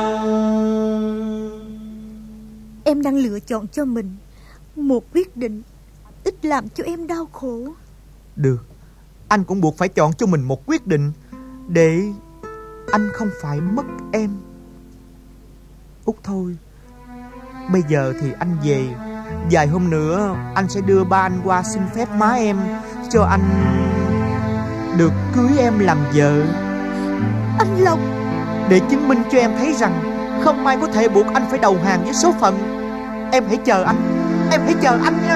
Em đang lựa chọn cho mình một quyết định ít làm cho em đau khổ. Được, anh cũng buộc phải chọn cho mình một quyết định để anh không phải mất em. Út thôi, bây giờ thì anh về. Vài hôm nữa anh sẽ đưa ba anh qua xin phép má em, cho anh được cưới em làm vợ. Anh Lộc, để chứng minh cho em thấy rằng không ai có thể buộc anh phải đầu hàng với số phận. Em hãy chờ anh, em hãy chờ anh nha.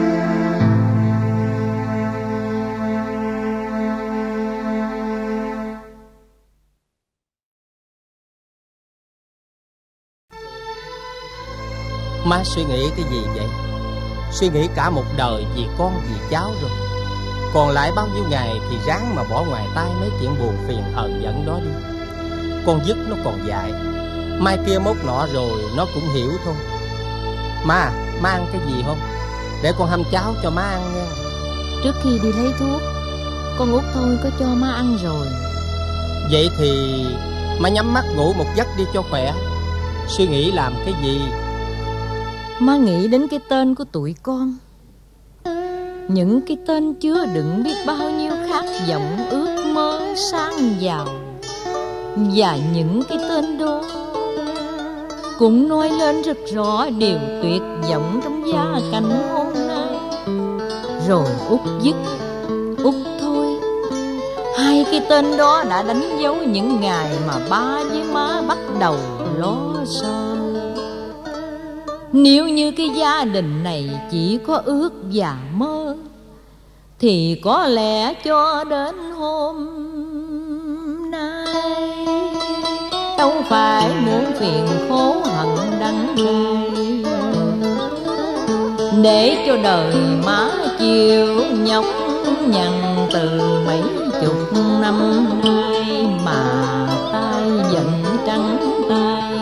Má suy nghĩ cái gì vậy? Suy nghĩ cả một đời vì con vì cháu rồi. Còn lại bao nhiêu ngày thì ráng mà bỏ ngoài tai mấy chuyện buồn phiền hờn giận đó đi. Con dứt nó còn dại, mai kia mốt nọ rồi nó cũng hiểu thôi. Má, má ăn cái gì không? Để con hâm cháo cho má ăn nha. Trước khi đi lấy thuốc, con Út thôi có cho má ăn rồi. Vậy thì má nhắm mắt ngủ một giấc đi cho khỏe. Suy nghĩ làm cái gì? Má nghĩ đến cái tên của tụi con, những cái tên chứa đựng biết bao nhiêu khát vọng ước mơ sang giàu. Và những cái tên đó cũng nói lên rất rõ điều tuyệt vọng trong gia cảnh hôm nay. Rồi Út dứt, Út thôi, hai cái tên đó đã đánh dấu những ngày mà ba với má bắt đầu lo sợ. Nếu như cái gia đình này chỉ có ước và mơ, thì có lẽ cho đến hôm nay đâu phải muôn phiền khổ hận đắng cay, để cho đời má chịu nhọc nhằn từ mấy chục năm nay mà tay giận trắng tay.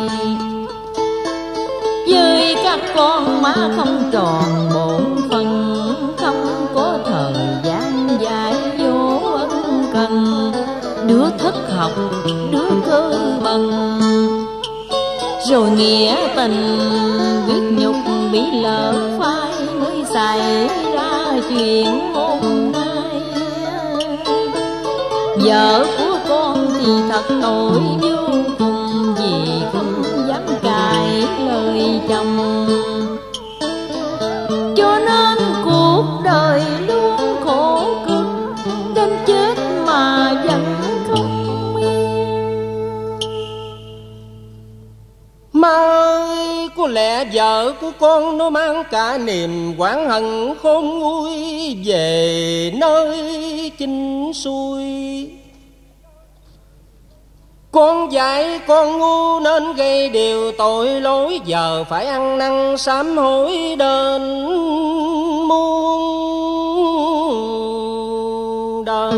Với các con má không tròn bổn phận, không có thời gian giải vô ân cần. Đứa thất học, đứa cơ bằng, rồi nghĩa tình quyết nhục bị lỡ phai, mới xảy ra chuyện hôm nay. Vợ của con thì thật tội vô cùng, vì không dám cãi lời chồng, cho nên cuộc đời luôn khổ cực, đến chết mà vẫn không yên. Má ơi, có lẽ vợ của con nó mang cả niềm oán hận khôn nguôi về nơi chinh xuôi. Con dại con ngu nên gây điều tội lỗi, giờ phải ăn năn sám hối đền muôn đời.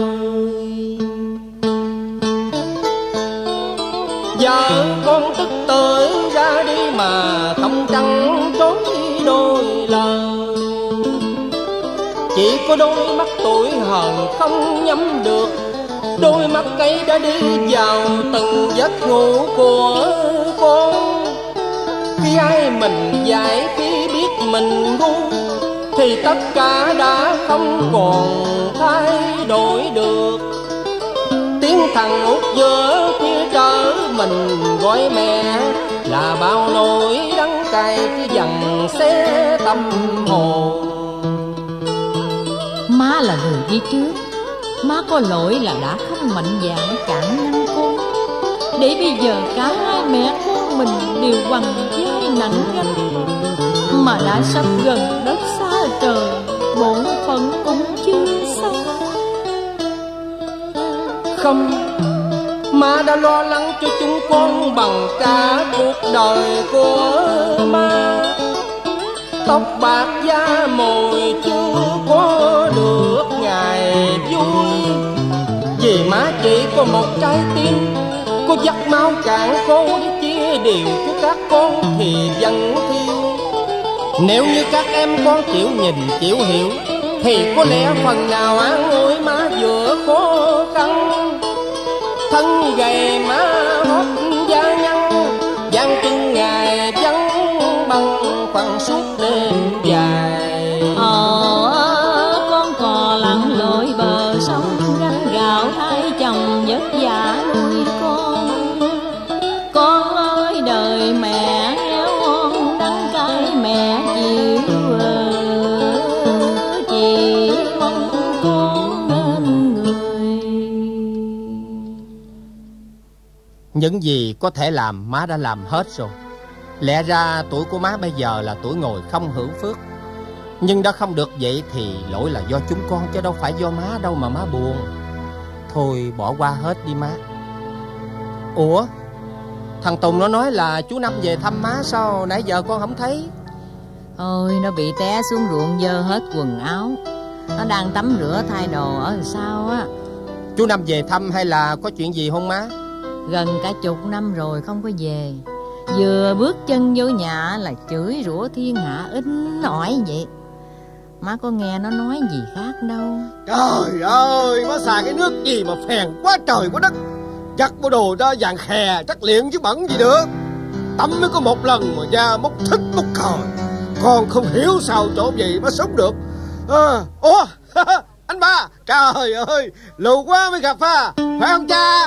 Giờ con tức tới ra đi mà không trăng trối đôi lời, chỉ có đôi mắt tuổi hờn không nhắm được. Đôi mắt ấy đã đi vào từng giấc ngủ của con. Khi ai mình dạy, khi biết mình ngu, thì tất cả đã không còn thay đổi được. Tiếng thằng út giữa khuya trở mình gọi mẹ, là bao nỗi đắng cay cứ dằn xé tâm hồn. Má là người đi trước, má có lỗi là đã không mạnh dạn cản ngăn con, để bây giờ cả hai mẹ con mình đều quằn vai nặng gánh, mà đã sắp gần đất xa trời, bổn phận cũng chưa xong. Không, má đã lo lắng cho chúng con bằng cả cuộc đời của má. Tóc bạc da mồi chưa có được ngày vui, vì má chỉ có một trái tim, có giấc máu cạn khô để chia đều cho các con thì vẫn thiêu. Nếu như các em con chịu nhìn chịu hiểu, thì có lẽ phần nào an ủi má vừa khó khăn. Thân gầy má hót da nhăn, dang chân ngày vắng băng khoăn suốt đêm dài. Ờ, con cò lặn lội bờ sông, gánh gạo thay chồng vất vả nuôi con. Con ơi đời mẹ nghèo ngon, đắng cay mẹ chịu ờ, chỉ mong con nên người. Những gì có thể làm má đã làm hết rồi. Lẽ ra tuổi của má bây giờ là tuổi ngồi không hưởng phước, nhưng đã không được vậy thì lỗi là do chúng con, chứ đâu phải do má đâu mà má buồn. Thôi bỏ qua hết đi má. Ủa, thằng Tùng nó nói là chú Năm về thăm má, sao nãy giờ con không thấy? Ôi, nó bị té xuống ruộng dơ hết quần áo, nó đang tắm rửa thay đồ ở sau á. Chú Năm về thăm hay là có chuyện gì không má? Gần cả chục năm rồi không có về, vừa bước chân vô nhà là chửi rủa thiên hạ ính ỏi vậy. Má có nghe nó nói gì khác đâu. Trời ơi, má xài cái nước gì mà phèn quá trời quá đất. Chắc bộ đồ ra vàng khè, chắc liền chứ bẩn gì được. Tắm mới có một lần mà da mốc thích mốc còi. Con không hiểu sao chỗ gì má sống được. à, Ủa anh ba, trời ơi, lâu quá mới gặp ha, phải không cha?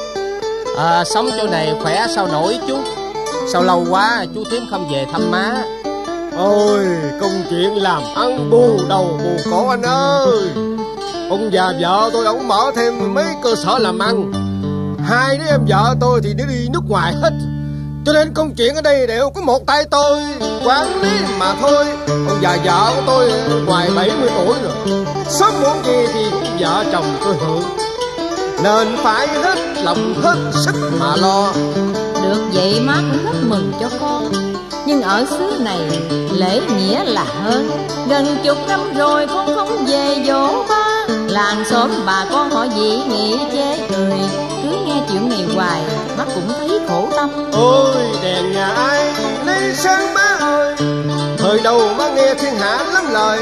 À, sống chỗ này khỏe sao nổi chú. Sao lâu quá chú Thím không về thăm má? Ôi, công chuyện làm ăn bù đầu bù cổ anh ơi. Ông già vợ tôi ông mở thêm mấy cơ sở làm ăn. Hai đứa em vợ tôi thì nó đi nước ngoài hết, cho nên công chuyện ở đây đều có một tay tôi quản lý mà thôi. Ông già vợ của tôi ngoài bảy mươi tuổi rồi, sớm muộn gì thì vợ chồng tôi hưởng, nên phải hết lòng hết sức mà lo. Được vậy má cũng rất mừng cho con. Nhưng ở xứ này lễ nghĩa là hơn. Gần chục năm rồi con không về dỗ ba, làng xóm bà con họ dị nghị chê cười. Cứ nghe chuyện này hoài má cũng thấy khổ tâm. Ôi đèn nhà ai lấy sáng má ơi, thời đầu má nghe thiên hạ lắm lời.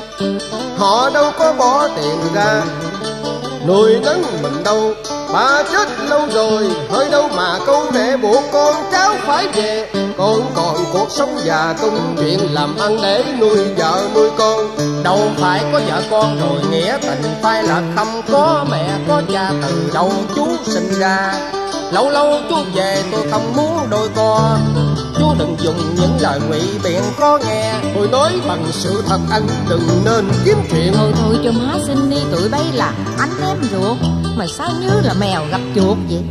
Họ đâu có bỏ tiền ra nuôi nấng mình đâu, bà chết lâu rồi, hơi đâu mà câu mẹ buộc con cháu phải về. Con còn cuộc sống già tung, chuyện làm ăn để nuôi vợ nuôi con. Đâu phải có vợ con rồi nghĩa tình phải là không có mẹ có cha từ đâu chú sinh ra. Lâu lâu chú về tôi không muốn đôi co, chú đừng dùng những lời ngụy biện khó nghe. Tôi nói bằng sự thật anh đừng nên kiếm chuyện. Thôi thôi cho má xin đi, tụi bay là anh em ruột mà sao như là mèo gặp chuột vậy.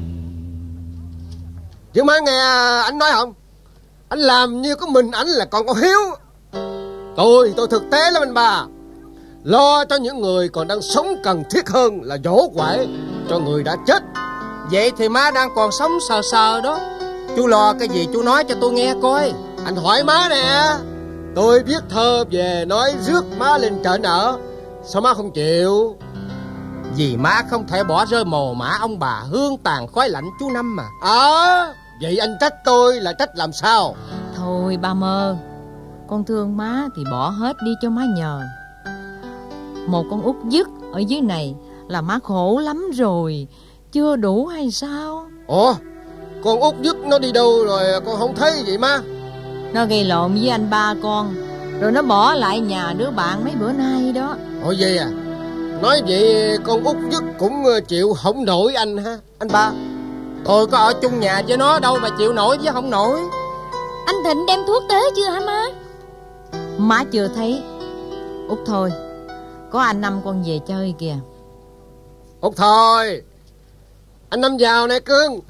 Chứ má nghe anh nói không, anh làm như có mình anh là còn có hiếu. Tôi tôi thực tế lắm anh bà, lo cho những người còn đang sống cần thiết hơn là dỗ quải cho người đã chết. Vậy thì má đang còn sống sờ sờ đó. Chú lo cái gì chú nói cho tôi nghe coi. Anh hỏi má nè. Tôi viết thơ về nói rước má lên trển ở, sao má không chịu? Vì má không thể bỏ rơi mồ mả ông bà hương tàn khói lạnh chú Năm mà. À, vậy anh trách tôi là trách làm sao? Thôi ba Mơ, con thương má thì bỏ hết đi cho má nhờ. Một con út dứt ở dưới này là má khổ lắm rồi, chưa đủ hay sao? Ủa, con út dứt nó đi đâu rồi con không thấy vậy má? Nó gây lộn với anh ba con, rồi nó bỏ lại nhà đứa bạn mấy bữa nay đó. Ủa vậy à? Nói vậy con út dứt cũng chịu không nổi anh ha, anh ba? Tôi có ở chung nhà với nó đâu mà chịu nổi với không nổi. Anh Thịnh đem thuốc tới chưa hả má? Má chưa thấy. Út thôi, có anh Năm con về chơi kìa. Út thôi, anh Năm vào nè cưng.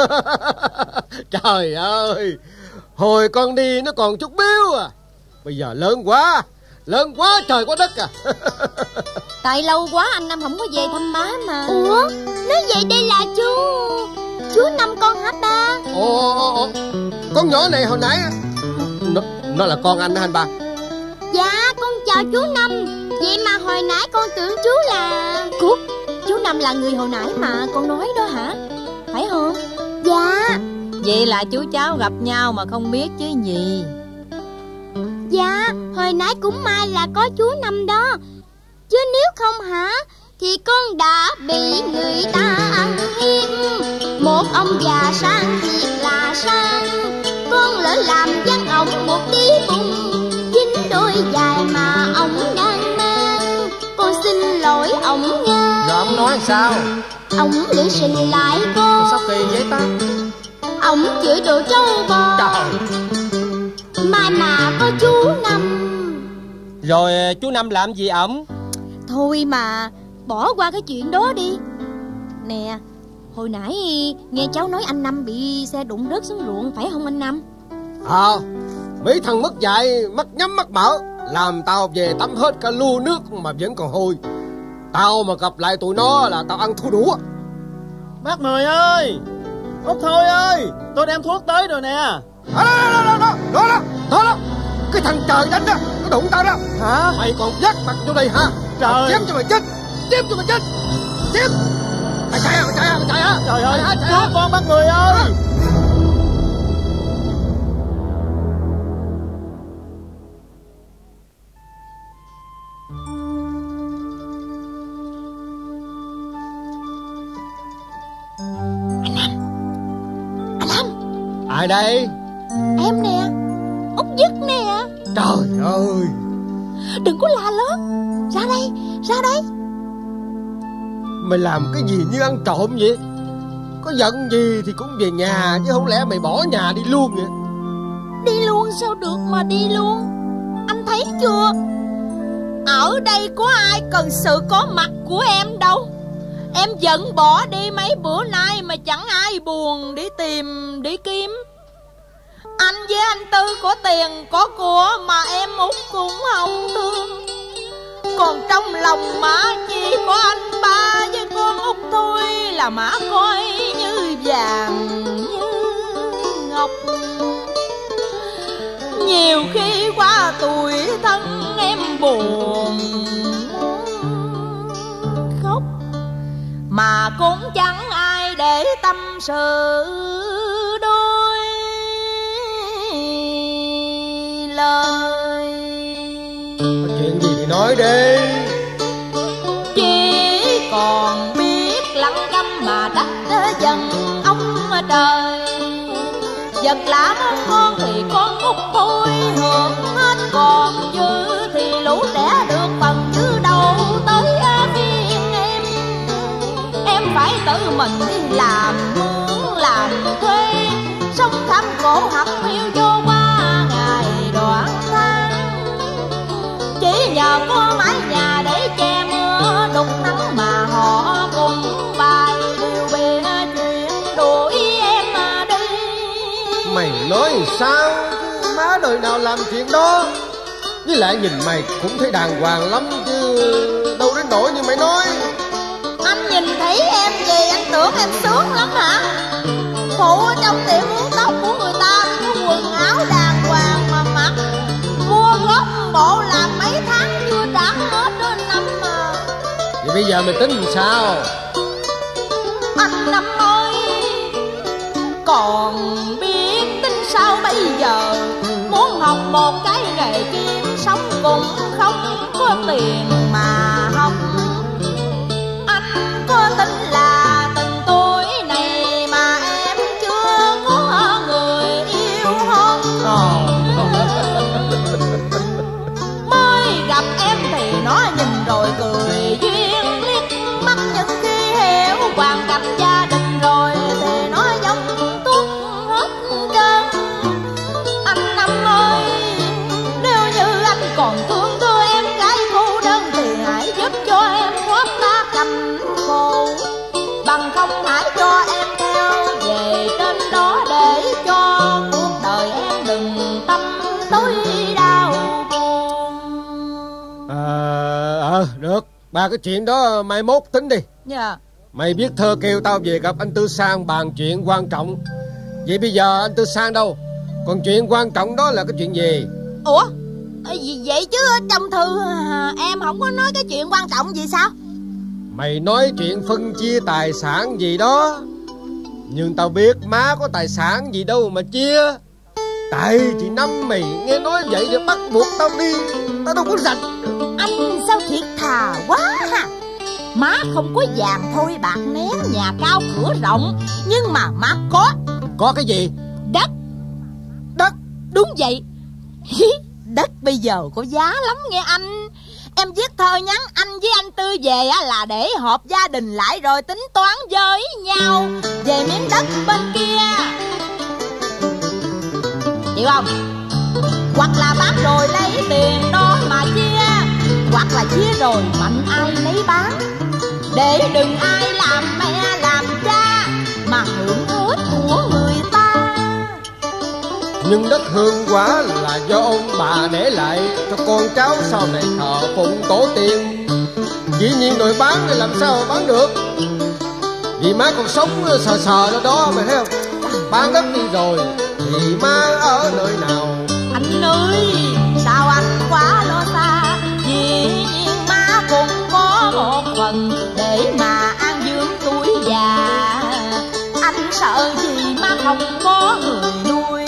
Trời ơi, hồi con đi nó còn chút biếu à, bây giờ lớn quá, lớn quá trời quá đất à. Tại lâu quá anh Năm không có về thăm má mà. Ủa, nói vậy đây là chú Chú Năm con hả ba? Ồ, ồ, ồ, con nhỏ này hồi nãy nó, nó là con anh hả anh ba? Dạ, con chào chú Năm. Vậy mà hồi nãy con tưởng chú là... Cút, chú Năm là người hồi nãy mà con nói đó hả? Phải không? Dạ. Vậy là chú cháu gặp nhau mà không biết chứ gì. Dạ, hồi nãy cũng may là có chú Năm đó, chứ nếu không hả thì con đã bị người ta ăn hiếp. Một ông già sang thiệt là sang, con lỡ làm văng ổng một tí bụng, dính đôi giày mà ổng đang mang. Con xin lỗi ổng nha. Rồi ông nói sao? Ổng lưỡi xình lại con. Sao kỳ vậy ta? Ổng chửi đồ trâu bò. Trời. Mai mà có chú Năm. Rồi chú Năm làm gì ổng? Thôi mà bỏ qua cái chuyện đó đi. Nè, hồi nãy nghe cháu nói anh Năm bị xe đụng rớt xuống ruộng, phải không anh Năm? Ờ, à, mấy thằng mất dạy, mắt nhắm mắt mở, làm tao về tắm hết cả lu nước mà vẫn còn hôi. Tao mà gặp lại tụi nó là tao ăn thua đủ. Bác Mười ơi, Út Thôi ơi, tôi đem thuốc tới rồi nè. Đó đó đó đó đó đó đó đó, cái thằng trời đánh đó, nó đụng tao đó. Hả? Mày còn dắt mặt vô đây hả? Trời, chém cho mày chết, chém cho mày chết, chém. Mày chạy à, mày chạy à, mày chạy à. Trời ơi, chạy cứu con bác Mười ơi. Ai đây? Em nè, Út Dứt nè. Trời ơi, đừng có la lớn, ra đây, ra đây. Mày làm cái gì như ăn trộm vậy? Có giận gì thì cũng về nhà, chứ không lẽ mày bỏ nhà đi luôn vậy? Đi luôn sao được mà đi luôn. Anh thấy chưa, ở đây có ai cần sự có mặt của em đâu. Em giận bỏ đi mấy bữa nay mà chẳng ai buồn đi tìm, đi kiếm. Anh với anh Tư có tiền, có của mà em Út cũng không thương. Còn trong lòng má chỉ có anh ba với con Út thôi, là má coi như vàng như ngọc. Nhiều khi qua tuổi thân em buồn khóc, mà cũng chẳng ai để tâm sự đôi lời. Có chuyện gì thì nói đi. Chỉ còn biết lặng câm mà đắc dần ông trời. Vật lạ món ngon thì con Út thôi hưởng hết, còn dư thì lũ trẻ được phần chứ đâu tới phiên em. Em phải tự mình đi làm mướn làm thuê, sống thăm khổ hẩm hiu vô qua ngày đoạn tháng. Chỉ nhờ có mái nhà để che mưa đục nắng mà họ cùng bài điều bề chuyện đuổi em mà đi. Mày nói sao chứ má đời nào làm chuyện đó. Với lại nhìn mày cũng thấy đàng hoàng lắm chứ đâu đến nỗi như mày nói. Anh nhìn thấy em gì anh tưởng em sướng lắm giờ mày tính làm sao? Anh Năm ơi, còn biết tính sao bây giờ? Muốn học một cái nghề kiếm sống cũng không có tiền mà học. Anh có tin là từng tuổi này mà em chưa có người yêu không? Mới gặp em thì nó nhìn rồi cười duyên liếc mắt, nhưng khi hiểu hoàn cảnh gia đình rồi thì nó giống tuốt hết trơn. Anh Năm ơi, nếu như anh còn thương thương em gái cô đơn thì hãy giúp cho em thoát ra cảnh khổ, bằng không hãy cho em theo về trên đó để cho cuộc đời em đừng tâm tối đau buồn. Ờ, à, được, ba cái chuyện đó mai mốt tính đi. Dạ. Mày biết thơ kêu tao về gặp anh Tư Sang bàn chuyện quan trọng. Vậy bây giờ anh Tư Sang đâu? Còn chuyện quan trọng đó là cái chuyện gì? Ủa? Gì vậy chứ trong thư em không có nói cái chuyện quan trọng gì sao? Mày nói chuyện phân chia tài sản gì đó, nhưng tao biết má có tài sản gì đâu mà chia. Tại chị Năm mày nghe nói vậy thì bắt buộc tao đi, tao đâu có rảnh. Anh sao thiệt thà quá ha. Má không có vàng thôi bạc nén, nhà cao cửa rộng, nhưng mà má có. Có cái gì? Đất. Đất, đúng vậy. Đất bây giờ có giá lắm nghe anh. Em viết thơ nhắn anh với anh Tư về là để họp gia đình lại rồi tính toán với nhau về miếng đất bên kia, chịu không? Hoặc là bán rồi lấy tiền đó mà chia, hoặc là chia rồi mạnh ai lấy bán, để đừng ai làm mẹ làm cha mà hưởng hết của người ta. Nhưng đất hương quá là do ông bà để lại cho con cháu sau này thờ phụng tổ tiên. Dĩ nhiên rồi bán thì làm sao mà bán được, vì má còn sống sờ sờ đó đó, mày thấy không? Bán đất đi rồi thì má ở nơi nào? Anh ơi, sao anh quá lo xa? Dĩ nhiên má cũng có một phần để mà an dưỡng tuổi già. Anh sợ gì má không có người nuôi.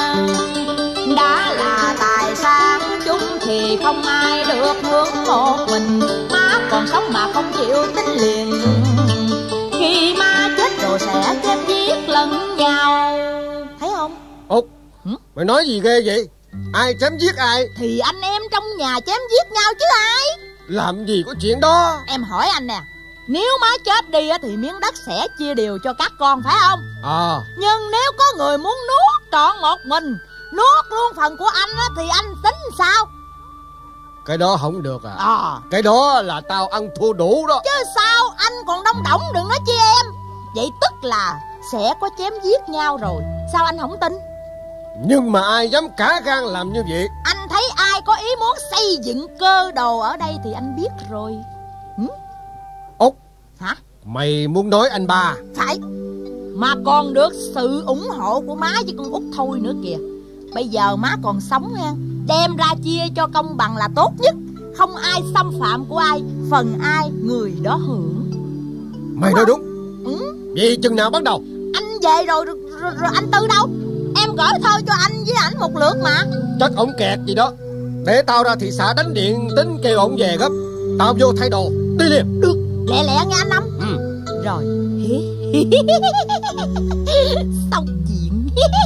Đã là tài sản chúng thì không ai được hưởng một mình. Má còn sống mà không chịu tính liền, khi má chết rồi sẽ chém giết lẫn nhau. Thấy không? Út, ừ? Mày nói gì ghê vậy? Ai chém giết ai? Thì anh em trong nhà chém giết nhau chứ ai. Làm gì có chuyện đó. Em hỏi anh nè, nếu má chết đi thì miếng đất sẽ chia đều cho các con phải không? À. Nhưng nếu có người muốn nuốt trọn một mình, nuốt luôn phần của anh thì anh tính sao? Cái đó không được à? À. Cái đó là tao ăn thua đủ đó. Chứ sao, anh còn đông đỏng đừng nói chi em. Vậy tức là sẽ có chém giết nhau rồi, sao anh không tin? Nhưng mà ai dám cả gan làm như vậy? Anh thấy ai có ý muốn xây dựng cơ đồ ở đây thì anh biết rồi. ừ? Út. Hả? Mày muốn nói anh ba? Phải. Mà còn được sự ủng hộ của má với con Út thôi nữa kìa. Bây giờ má còn sống nha, đem ra chia cho công bằng là tốt nhất. Không ai xâm phạm của ai, phần ai người đó hưởng. Mày nói đúng. Ừ? Vậy chừng nào bắt đầu? Anh về rồi, rồi, rồi, rồi anh Tư đâu? Em gửi thơ cho anh với ảnh một lượt mà. Chắc ổng kẹt gì đó. Để tao ra thị xã đánh điện tính kêu ổng về gấp. Tao vô thay đồ, đi liền. Được, lẹ lẹ nghe anh Năm. Ừ. Rồi. Xong chuyện.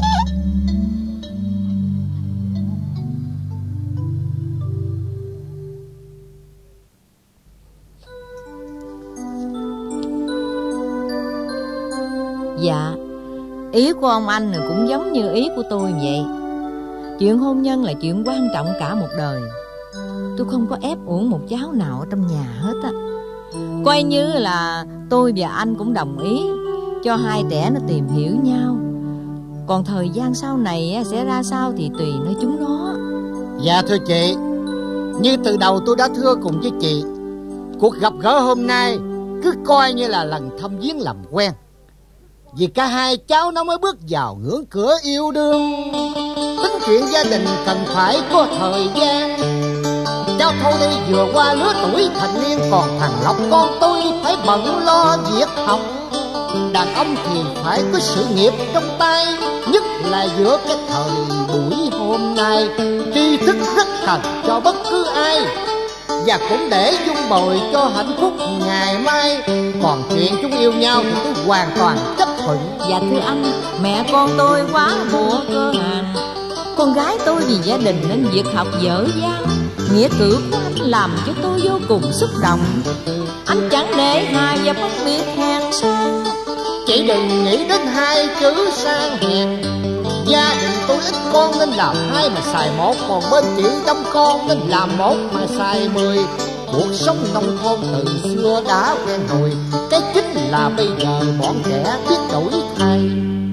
Dạ, ý của ông anh cũng giống như ý của tôi vậy. Chuyện hôn nhân là chuyện quan trọng cả một đời. Tôi không có ép uổng một cháu nào ở trong nhà hết á. Coi như là tôi và anh cũng đồng ý cho hai trẻ nó tìm hiểu nhau. Còn thời gian sau này sẽ ra sao thì tùy nơi chúng nó. Dạ thưa chị, như từ đầu tôi đã thưa cùng với chị, cuộc gặp gỡ hôm nay cứ coi như là lần thăm viếng làm quen. Vì cả hai cháu nó mới bước vào ngưỡng cửa yêu đương. Tính chuyện gia đình cần phải có thời gian. cháu Thôi đi vừa qua lứa tuổi thành niên, còn thằng Lộc con tôi phải bận lo việc học. Đàn ông thì phải có sự nghiệp trong tay, nhất là giữa cái thời buổi hôm nay. Tri thức rất cần cho bất cứ ai, và cũng để dung bồi cho hạnh phúc ngày mai. Còn chuyện chúng yêu nhau thì tôi hoàn toàn chấp thuận. Dạ thưa anh, mẹ con tôi quá bộ cơ hàn. Con gái tôi vì gia đình nên việc học dở dang. Nghĩa cử của anh làm cho tôi vô cùng xúc động. Anh chẳng để hai và phân biệt hèn sang. Chị đừng nghĩ đến hai chữ sang hèn. Gia đình tôi ít con nên làm hai mà xài một, còn bên chị đông con nên làm một mà xài mười. Cuộc sống nông thôn từ xưa đã quen rồi, cái chính là bây giờ bọn trẻ biết đổi thay.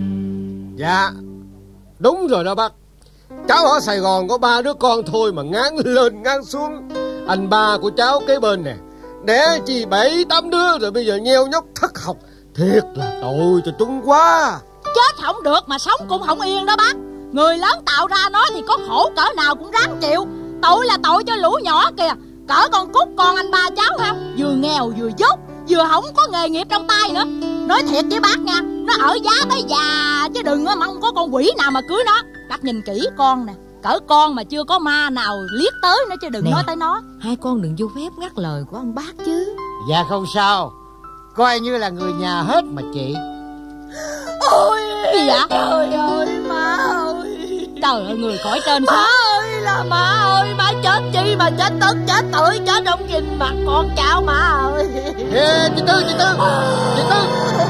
Dạ, đúng rồi đó bác. Cháu ở Sài Gòn có ba đứa con thôi mà ngán lên ngán xuống. Anh ba của cháu kế bên nè, đẻ chi bảy tám đứa rồi bây giờ nheo nhóc thất học. Thiệt là tội cho chúng quá. Chết không được mà sống cũng không yên đó bác. Người lớn tạo ra nó thì có khổ cỡ nào cũng ráng chịu. Tội là tội cho lũ nhỏ kìa. Cỡ con Cúc con anh ba cháu ha, vừa nghèo vừa dốt, vừa không có nghề nghiệp trong tay nữa. Nói thiệt với bác nha, nó ở giá tới già chứ đừng có mong có con quỷ nào mà cưới nó. Bác nhìn kỹ con nè, cỡ con mà chưa có ma nào liếc tới nữa chứ đừng nè, nói tới nó. Hai con đừng vô phép ngắt lời của ông bác chứ. Dạ không sao, coi như là người nhà hết mà chị. Ôi gì vậy? Trời ơi má ơi. Trời ơi, người cõi trên má ơi là má ơi. Má chết chi mà chết tức chết tuổi chết không nhìn mặt con cháu má ơi. Yeah, chị Tư, chị Tư, chị Tư.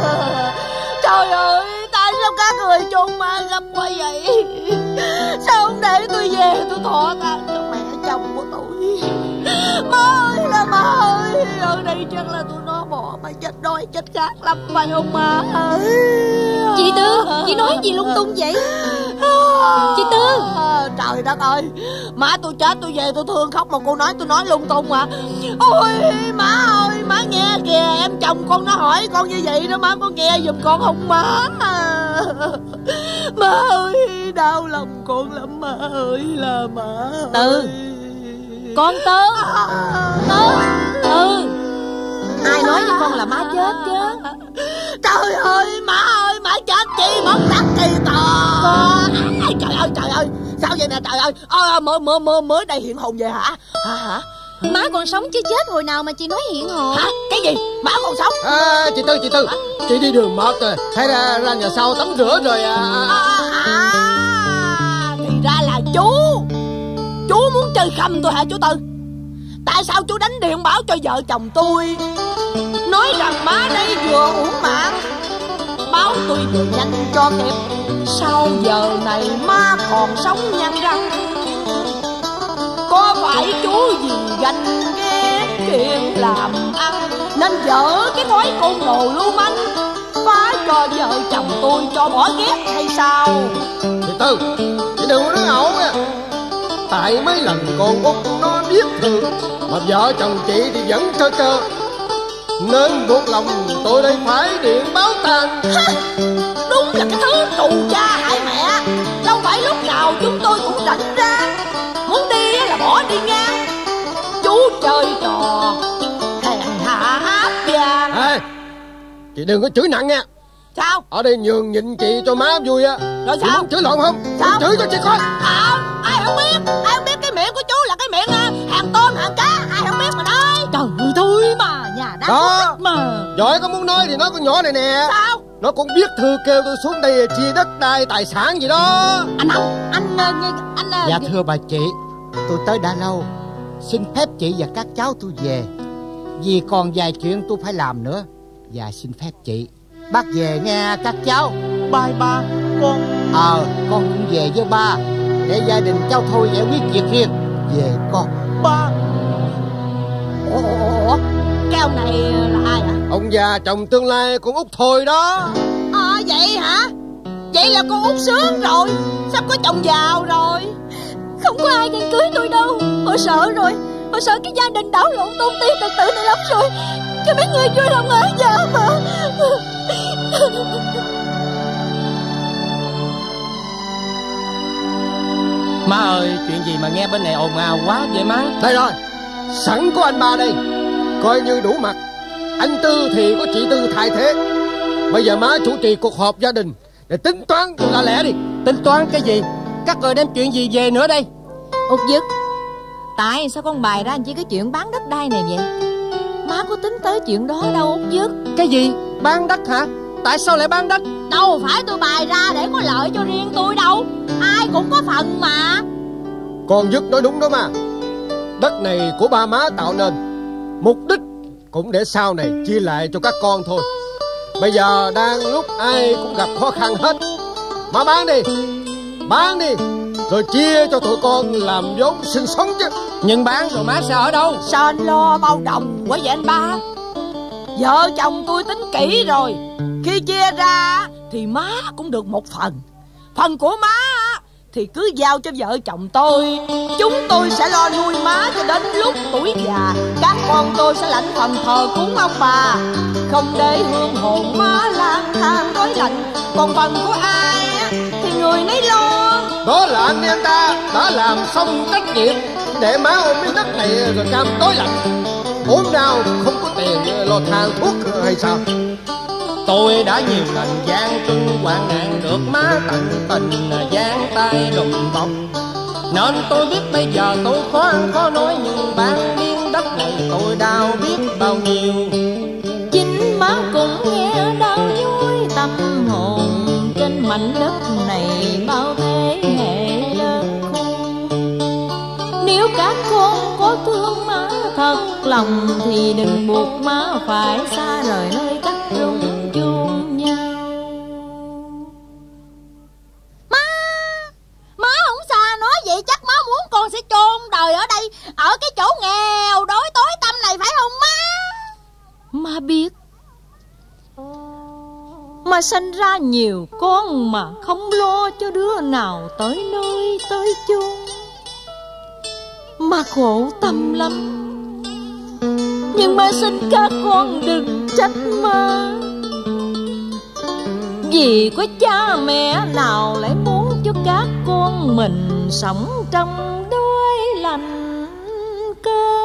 Trời ơi, tại sao các người chung má gặp quá vậy? Sao không để tôi về tôi thọ tang cho mẹ chồng của tôi? Má ơi là má ơi, ở đây chắc là tôi nó bỏ mà chết đói chết khát lắm phải không má ơi? Chị Tư, chị nói gì lung tung vậy? Chị Tư. Trời đất ơi, má tôi chết tôi về tôi thương khóc mà cô nói tôi nói lung tung à. Ôi má ơi, má nghe kìa, em chồng con nó hỏi con như vậy đó, má có nghe giùm con không má? Má ơi, đau lòng con lắm má ơi là má. Tư, con Tư, Tư, Tư. Ai nói với con là má chết chứ? Trời ơi má ơi, má chết chi mất đắc kỳ tò. Trời ơi trời ơi, sao vậy nè trời ơi. À, mới mới mới mới đây hiện hồn về hả? Hả hả? Má còn sống chứ chết hồi nào mà chị nói hiện hồn? Hả? Cái gì? Má còn sống? À, chị Tư, chị Tư, hả? Chị đi đường mệt rồi, hay là ra nhà sau tắm rửa rồi à? À, à, thì ra là chú Chú muốn chơi khăm tôi hả chú Tư? Tại sao chú đánh điện báo cho vợ chồng tôi, nói rằng má đây vừa uổng mạng, báo tôi về nhanh cho kịp. Sao giờ này má còn sống nhăn răng? Có phải chú vì ganh ghét chuyện làm ăn nên dở cái thói côn đồ lưu manh, phá cho vợ chồng tôi cho bỏ ghét hay sao? Chị Tư, chị đừng có nói ẩu nha. Tại mấy lần con út nó biết thương mà vợ chồng chị thì vẫn trơ trơ, nên buộc lòng tôi đây phải điện báo tang. Đúng là cái thứ tù cha hại mẹ. Đâu phải lúc nào chúng tôi cũng rảnh ra, muốn đi là bỏ đi ngang. Chú chơi trò hèn hạ áp vàng. Ê, chị đừng có chửi nặng nha. Sao? Ở đây nhường nhịn chị cho má vui á. Rồi chị sao? muốn chửi lộn không? Sao? Chửi cho chị coi. À, ai không biết? Ai không biết cái miệng của chú là cái miệng hàng tôm hàng cá? Ai không biết mà nói. Trời ơi thôi mà, nhà đang đó mà. Giỏi có muốn nói thì nói con nhỏ này nè. Sao? Nó cũng biết thư kêu tôi xuống đây chia đất đai tài sản gì đó. Anh anh anh anh, anh, anh Dạ thưa bà chị, tôi tới đã lâu, xin phép chị và các cháu tôi về, vì còn vài chuyện tôi phải làm nữa. Và xin phép chị bác về nghe các cháu. Bye ba con. Ờ à, con cũng về với ba, để gia đình cháu Thôi giải quyết việc riêng. Về con. Ba. Ủa, ủa, cái ông này là ai hả? Ông già chồng tương lai con út Thôi đó. À vậy hả? Vậy là con út sướng rồi, sắp có chồng giàu rồi. Không có ai ghen cưới tôi đâu. Họ sợ rồi, họ sợ cái gia đình đảo lộn tôn ti tự tử này lắm rồi. Cho mấy người vui lòng ở nhà mà. Má ơi, chuyện gì mà nghe bên này ồn ào quá vậy má? Đây rồi, Sẵn có anh ba đây, coi như đủ mặt. Anh Tư thì có chị Tư thay thế. Bây giờ má chủ trì cuộc họp gia đình để tính toán lạ lẽ đi. Tính toán cái gì? Các người đem chuyện gì về nữa đây? Út Dứt, tại sao con bày ra chỉ cái chuyện bán đất đai này vậy? Má có tính tới chuyện đó đâu Út Dứt. Cái gì? Bán đất hả? Tại sao lại bán đất? Đâu phải tôi bày ra để có lợi cho riêng tôi đâu. Ai cũng có phần mà. Con Dứt nói đúng đó mà. Đất này của ba má tạo nên, mục đích cũng để sau này chia lại cho các con thôi. Bây giờ đang lúc ai cũng gặp khó khăn hết. Má bán đi, bán đi, rồi chia cho tụi con làm vốn sinh sống chứ. Nhưng bán rồi má sẽ ở đâu? Sao anh lo bao đồng quá vậy anh ba? Vợ chồng tôi tính kỹ rồi, khi chia ra thì má cũng được một phần. Phần của má thì cứ giao cho vợ chồng tôi. Chúng tôi sẽ lo nuôi má cho đến lúc tuổi già. Các con tôi sẽ lãnh phần thờ cúng ông bà, không để hương hồn má lang thang đói lạnh. Còn phần của ai thì người nấy lo. Đó là anh em ta đã làm xong trách nhiệm để má ôm miếng đất này rồi cam tối lạnh. ốm đau không có tiền lo thang thuốc hay sao? Tôi đã nhiều lần gian truân hoạn nạn, được má tận tình giang tay đùm bọc, nên tôi biết bây giờ tôi khó ăn khó nói. Nhưng bán miếng đất này tôi đau biết bao nhiêu. Chính má cũng nghe đau nhói tâm hồn, trên mảnh đất này bao thế hệ lớn khôn. Nếu các con có thương má thật lòng thì đừng buộc má phải xa rời nơi cắt rung chuông nhau. Má, má không xa nói vậy chắc má muốn con sẽ chôn đời ở đây, ở cái chỗ nghèo đói tối tăm này phải không má? Má biết, má sanh ra nhiều con mà không lo cho đứa nào tới nơi tới chốn. Má khổ tâm lắm, nhưng má xin các con đừng trách má. Vì có cha mẹ nào lại muốn cho các con mình sống trong đói lạnh cơ.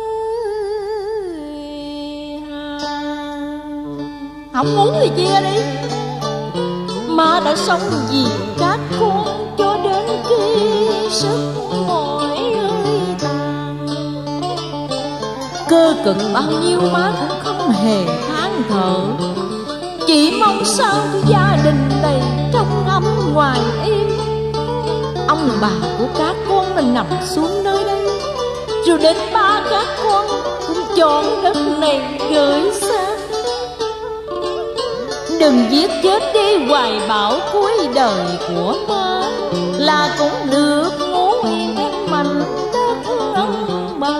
Không muốn thì chia đi. Má đã sống vì các con cho đến khi sức mỏi hơi tàn. Cơ cực bao nhiêu má cũng không hề than thở, chỉ mong sao cho gia đình này trong ấm ngoài im. Ông bà của các con mình nằm xuống nơi đây, rồi đến ba các con cũng chọn đất này gửi xa. Đừng giết chết đi hoài bão cuối đời của má, là cũng được ngủ yên trên mảnh đất ông bà.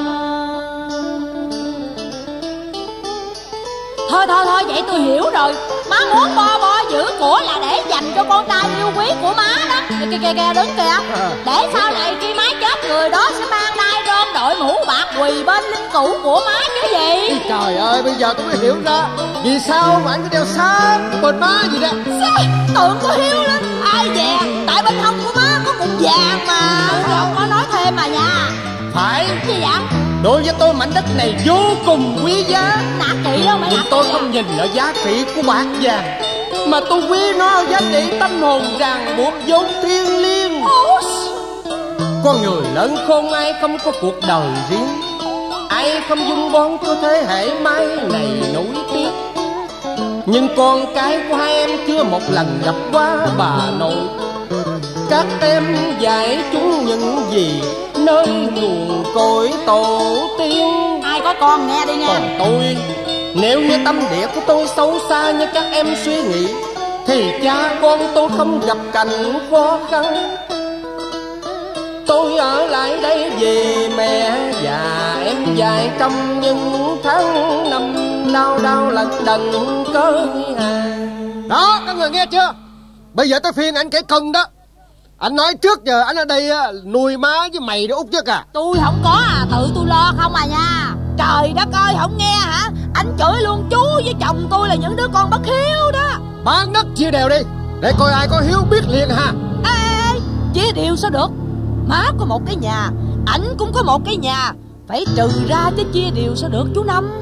Thôi thôi thôi vậy tôi hiểu rồi. Má muốn bo bo giữ của là để dành cho con trai yêu quý của má đó. Kìa kìa kìa, kìa đứng kìa. Để sau này khi má chết người đó sẽ mang đai rơm đội mũ bạc quỳ bên linh cữu của má chứ gì. Trời ơi, bây giờ tôi mới hiểu ra vì sao mà anh cứ đeo sáng bên má gì đó. Tưởng có hiếu lắm. Ai dè, tại bên hông của má có cục vàng mà. Không có nói thêm mà nha. Phải. Gì vậy? Đối với tôi mảnh đất này vô cùng quý giá. Nạt kỵ đâu mày. Nhưng tôi không nhìn ở giá trị của bạc vàng, mà tôi quý nó ở giá trị tâm hồn ràng buộc vốn thiêng liêng. Con người lớn khôn ai không có cuộc đời riêng, ai không dung bón cho thế hệ mai này nổi tiếng. Nhưng con cái của hai em chưa một lần gặp qua bà nội. Các em dạy chúng những gì nơi nguồn cội tổ tiên. Ai có con nghe đi nha. Còn tôi, nếu như tâm địa của tôi xấu xa như các em suy nghĩ, thì cha con tôi không gặp cảnh khó khăn. Tôi ở lại đây vì mẹ và em dài trong những tháng năm đau đau lận đận cơ hàng. Đó, các người nghe chưa? Bây giờ tới phiên anh kể cần đó. Anh nói trước giờ anh ở đây nuôi má với mày đó Út Dứt à? Tôi không có à, tự tôi lo không à nha. Trời đất ơi, không nghe hả? Anh chửi luôn chú với chồng tôi là những đứa con bất hiếu đó. Bán đất chia đều đi, để coi ai có hiếu biết liền ha. Ê, chia đều sao được? Má có một cái nhà, ảnh cũng có một cái nhà, phải trừ ra chứ chia đều sao được chú Năm.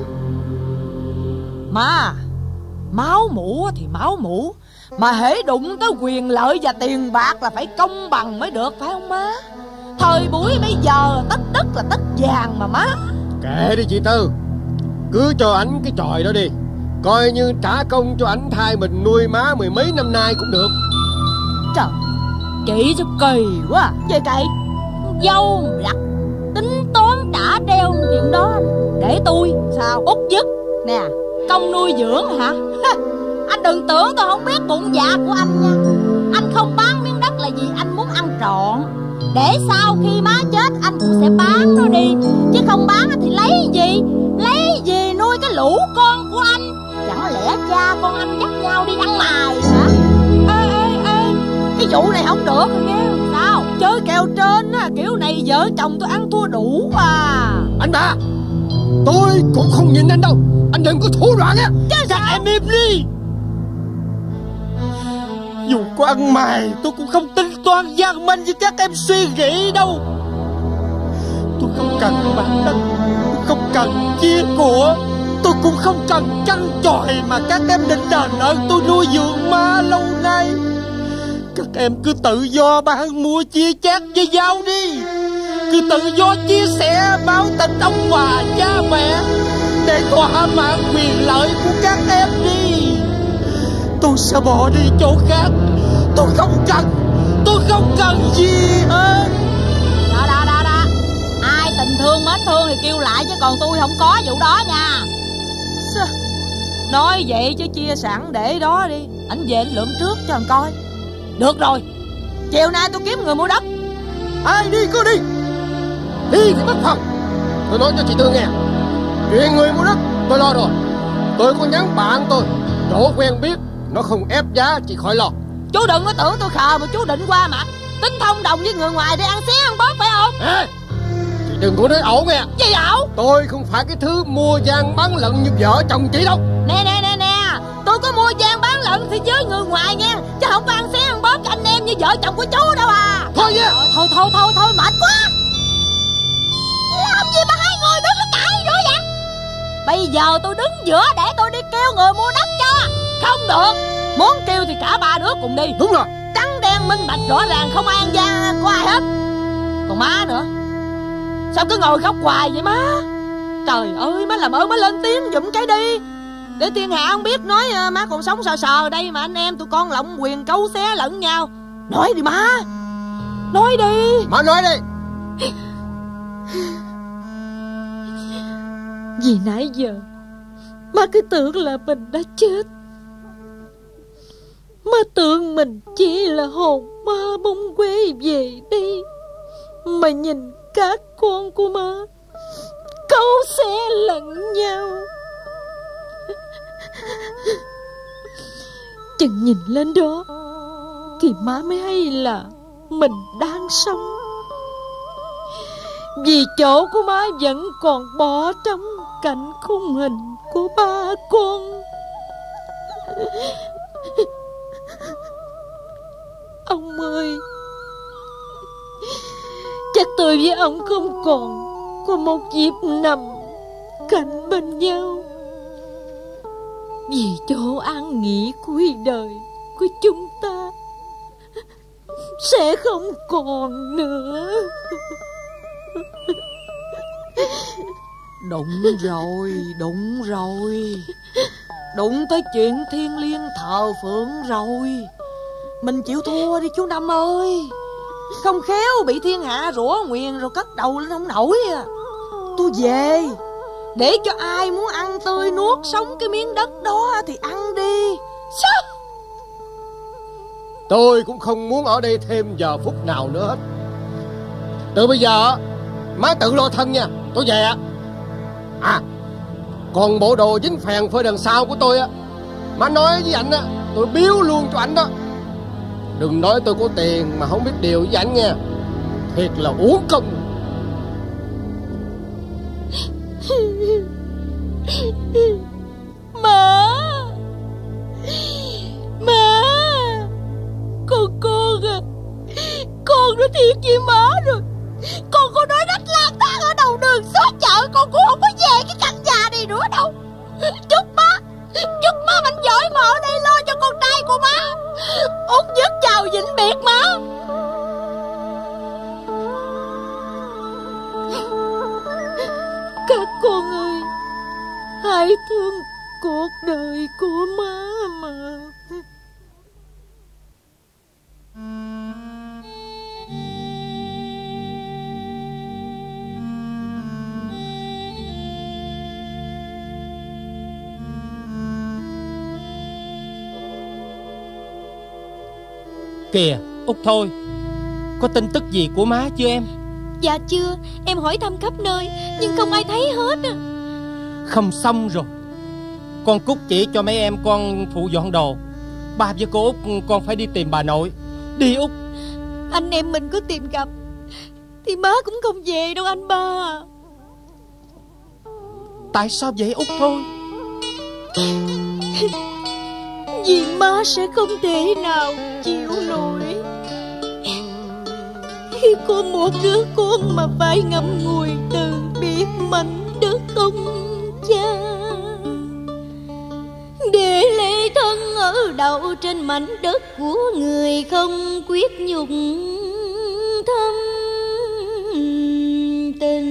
Mà máu mủ thì máu mủ, mà hễ đụng tới quyền lợi và tiền bạc là phải công bằng mới được, phải không má? Thời buổi bây giờ tất đất là tất vàng mà má. Kệ đi chị Tư, cứ cho ảnh cái tròi đó đi, coi như trả công cho ảnh thay mình nuôi má mười mấy năm nay cũng được. Trời, chị cho kỳ quá. Gì kỳ? Dâu lặt tính toán trả đeo chuyện đó để tôi sao út dứt nè. công nuôi dưỡng hả? Anh đừng tưởng tôi không biết bụng dạ của anh nha. Anh không bán miếng đất là vì anh muốn ăn trọn, để sau khi má chết anh cũng sẽ bán nó đi. Chứ không bán thì lấy gì? Lấy gì nuôi cái lũ con của anh? Chẳng lẽ cha con anh dắt nhau đi ăn mài hả? Ê ê ê, cái vụ này không được rồi nghe. Sao? Chơi kèo trên á, kiểu này vợ chồng tôi ăn thua đủ à. Anh ba, tôi cũng không nhìn anh đâu, anh đừng có thủ đoạn á. Chứ sao? Em im đi. Dù có ăn mày tôi cũng không tính toán gian manh như các em suy nghĩ đâu. Tôi không cần bản đất, tôi không cần chia của, tôi cũng không cần căn chòi mà các em định đền ơn tôi nuôi dưỡng má lâu nay. Các em cứ tự do bán mua chia chác với nhau đi, cứ tự do chia sẻ báo tình ông bà cha mẹ để thỏa mãn quyền lợi của các em đi. Tôi sẽ bỏ đi chỗ khác, tôi không cần, tôi không cần gì hết. Đó đó đó đó, ai tình thương mến thương thì kêu lại, chứ còn tôi không có vụ đó nha. Sao? Nói vậy chứ chia sẵn để đó đi, ảnh về ảnh lượm trước cho anh coi. Được rồi, chiều nay tôi kiếm người mua đất. Ai đi cứ đi, đi thì mất phần. Tôi nói cho chị Tư nghe, chuyện người mua đất tôi lo rồi. Tôi có nhắn bạn tôi, chỗ quen biết, nó không ép giá, chị khỏi lo. Chú đừng có tưởng tôi khờ mà chú định qua mặt. Tính thông đồng với người ngoài để ăn xé ăn bớt phải không? Ê, chị đừng có nói ẩu nghe. Gì ẩu? Tôi không phải cái thứ mua gian bán lận như vợ chồng chị đâu. Nè nè nè nè, tôi có mua gian bán lận thì với người ngoài nghe, chứ không có ăn xé ăn bớt cho anh em như vợ chồng của chú đâu à. Thôi nha. Thôi thôi thôi thôi mệt quá. Làm gì mà hai người đứng nó cãi nữa vậy? Bây giờ tôi đứng giữa để tôi đi kêu người mua đất cho. Không được, muốn kêu thì cả ba đứa cùng đi. Đúng rồi, trắng đen minh bạch rõ ràng, không ai ăn gian của ai hết. Còn má nữa, sao cứ ngồi khóc hoài vậy má? Trời ơi, má làm ơn má lên tiếng giùm cái đi, để thiên hạ không biết nói má còn sống sờ sờ đây mà anh em tụi con lộng quyền cấu xé lẫn nhau. Nói đi má, nói đi. má nói đi. Vì nãy giờ má cứ tưởng là mình đã chết, má tưởng mình chỉ là hồn ma bóng quế về đi, mà nhìn các con của má cấu xé lẫn nhau. Chừng nhìn lên đó thì má mới hay là mình đang sống, vì chỗ của má vẫn còn bỏ trống cảnh khung hình của ba con. Ông ơi, chắc tôi với ông không còn có một dịp nằm cạnh bên nhau, vì chỗ an nghỉ cuối đời của chúng ta sẽ không còn nữa. Đụng rồi, đụng rồi, đụng tới chuyện thiêng liêng thờ phượng rồi. Mình chịu thua đi chú Năm ơi, không khéo bị thiên hạ rủa nguyền rồi cất đầu lên không nổi à. Tôi về để cho ai muốn ăn tươi nuốt sống cái miếng đất đó thì ăn đi. Sao? Tôi cũng không muốn ở đây thêm giờ phút nào nữa hết. Từ bây giờ má tự lo thân nha, tôi về ạ. À, còn bộ đồ dính phèn phơi đằng sau của tôi á, má nói với anh á, tôi biếu luôn cho anh đó. Đừng nói tôi có tiền mà không biết điều với anh nha, thiệt là uổng công. Má, má, con con à, con nói thiệt với má rồi, con có nói đất lang thang ở đầu đường xó chợ Kìa Út Thôi, có tin tức gì của má chưa em? Dạ chưa, em hỏi thăm khắp nơi nhưng không ai thấy hết à. Không xong rồi. Con Cúc chỉ cho mấy em con phụ dọn đồ. Ba với cô Út con phải đi tìm bà nội. Đi Út. Anh em mình có tìm gặp thì má cũng không về đâu anh ba. Tại sao vậy Út Thôi? Vì má sẽ không thể nào chịu nổi khi có một đứa con mà phải ngậm ngùi từ biệt mảnh đất ông cha, để lê thân ở đâu trên mảnh đất của người không quyết nhục thâm tình.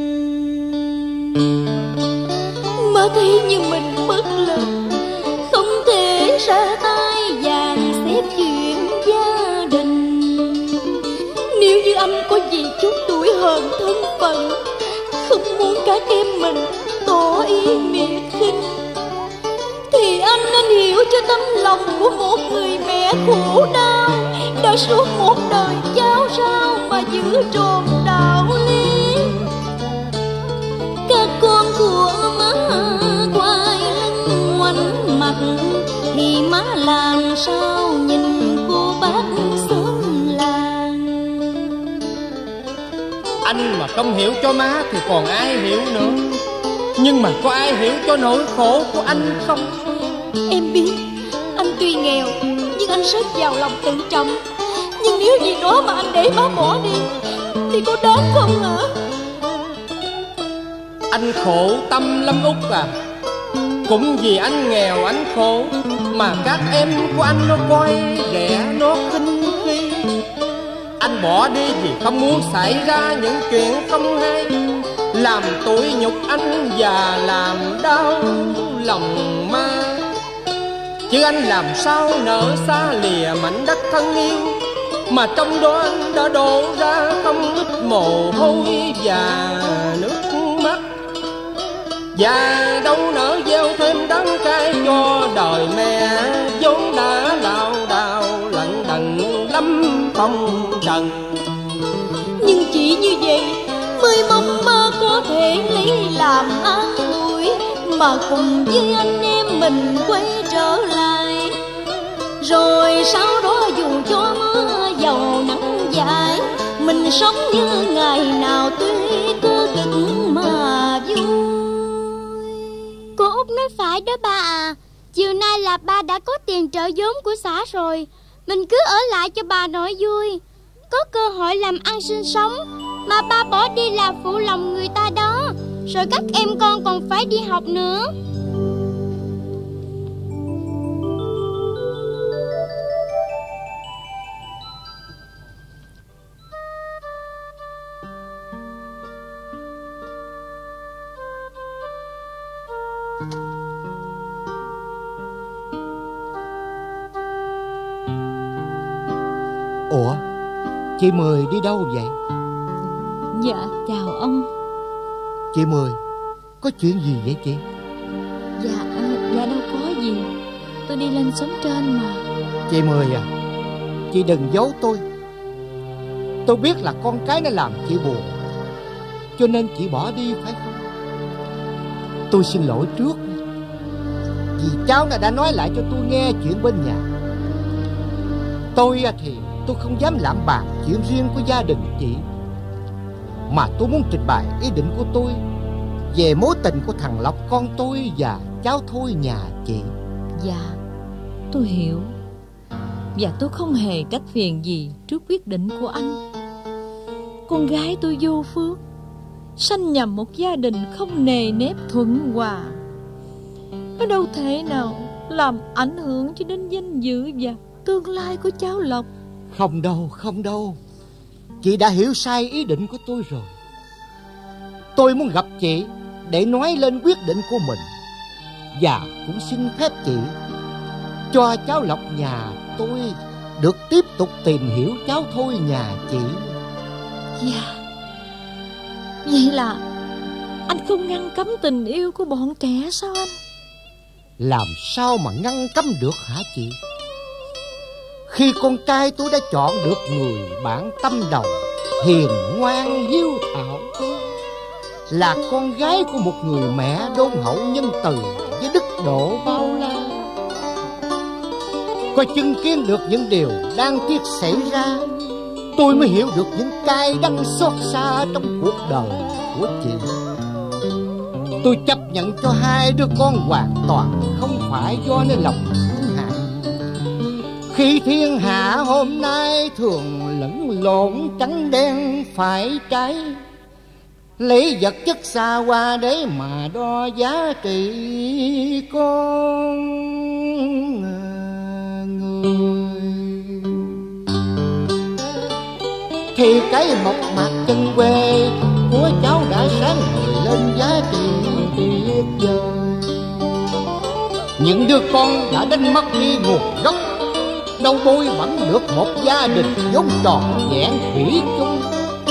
Má thấy như mình bất lực, không thể ra tay dàn xếp chuyện gia đình. Nếu như anh có gì chút tuổi hờn thân phận, không muốn các em mình tỏ ý miệt khinh, thì anh nên hiểu cho tấm lòng của một người mẹ khổ đau, đã suốt một đời chao rao mà giữ tròn đạo lý. Các con của má quay lưng ngoảnh mặt, thì má làm sao nhìn cô bác xóm làng. Anh mà không hiểu cho má thì còn ai hiểu nữa. Nhưng mà có ai hiểu cho nỗi khổ của anh không? Em biết anh tuy nghèo nhưng anh rất giàu lòng tự trọng. Nhưng nếu vì đó mà anh để má bỏ đi thì có đáng không hả? Anh khổ tâm lắm Út à. Cũng vì anh nghèo anh khổ mà các em của anh nó coi rẻ, nó khinh khi. Anh bỏ đi vì không muốn xảy ra những chuyện không hay, làm tủi nhục anh và làm đau lòng ma. Chứ anh làm sao nỡ xa lìa mảnh đất thân yêu, mà trong đó anh đã đổ ra không ít mồ hôi và nước mắt. Và đâu nỡ gieo thêm đắng cay cho đời mẹ vốn đã lao đao lận đận lắm phong trần. Nhưng chỉ như vậy mới mong má có thể lấy làm an ủi, mà cùng với anh em mình quay trở lại. Rồi sau đó dù cho mưa dầu nắng dài, mình sống như ngày nào tuy cơ cực mà vui. Cô Út nói phải đó ba à. Chiều nay là ba đã có tiền trợ vốn của xã rồi, mình cứ ở lại cho bà nội vui, có cơ hội làm ăn sinh sống. Mà ba bỏ đi là phụ lòng người ta đó, rồi các em con còn phải đi học nữa. Ủa, chị Mười đi đâu vậy? Dạ chào ông. Chị Mười, có chuyện gì vậy chị? Dạ, dạ đâu có gì, tôi đi lên xóm trên mà. Chị Mười à, chị đừng giấu tôi. Tôi biết là con cái nó làm chị buồn, cho nên chị bỏ đi phải không? Tôi xin lỗi trước, vì cháu nó đã nói lại cho tôi nghe chuyện bên nhà. Tôi thì tôi không dám lạm bạc chuyện riêng của gia đình chị, mà tôi muốn trình bày ý định của tôi về mối tình của thằng Lộc con tôi và cháu Thôi nhà chị. Dạ, tôi hiểu. Và tôi không hề trách phiền gì trước quyết định của anh. Con gái tôi vô phước, sanh nhầm một gia đình không nề nếp thuận hòa. Nó đâu thể nào làm ảnh hưởng cho đến danh dự và tương lai của cháu Lộc. Không đâu, không đâu. Chị đã hiểu sai ý định của tôi rồi. Tôi muốn gặp chị để nói lên quyết định của mình, và cũng xin phép chị cho cháu Lộc nhà tôi được tiếp tục tìm hiểu cháu Thôi nhà chị. Dạ. Vậy là anh không ngăn cấm tình yêu của bọn trẻ sao anh? Làm sao mà ngăn cấm được hả chị? khi con trai tôi đã chọn được người bạn tâm đầu, hiền ngoan hiếu thảo, là con gái của một người mẹ đôn hậu nhân từ với đức độ bao la. Có chứng kiến được những điều đáng tiếc xảy ra, tôi mới hiểu được những cay đắng xót xa trong cuộc đời của chị. Tôi chấp nhận cho hai đứa con hoàn toàn không phải do nơi lòng hữu hại. Khi thiên hạ hôm nay thường lẫn lộn trắng đen phải trái, lấy vật chất xa hoa để mà đo giá trị con người, thì cái mộc mạc chân quê của cháu đã sáng ngời lên giá trị tuyệt vời. Những đứa con đã đánh mất đi nguồn gốc, đâu bôi bẩn được một gia đình vốn tròn vẹn thủy chung.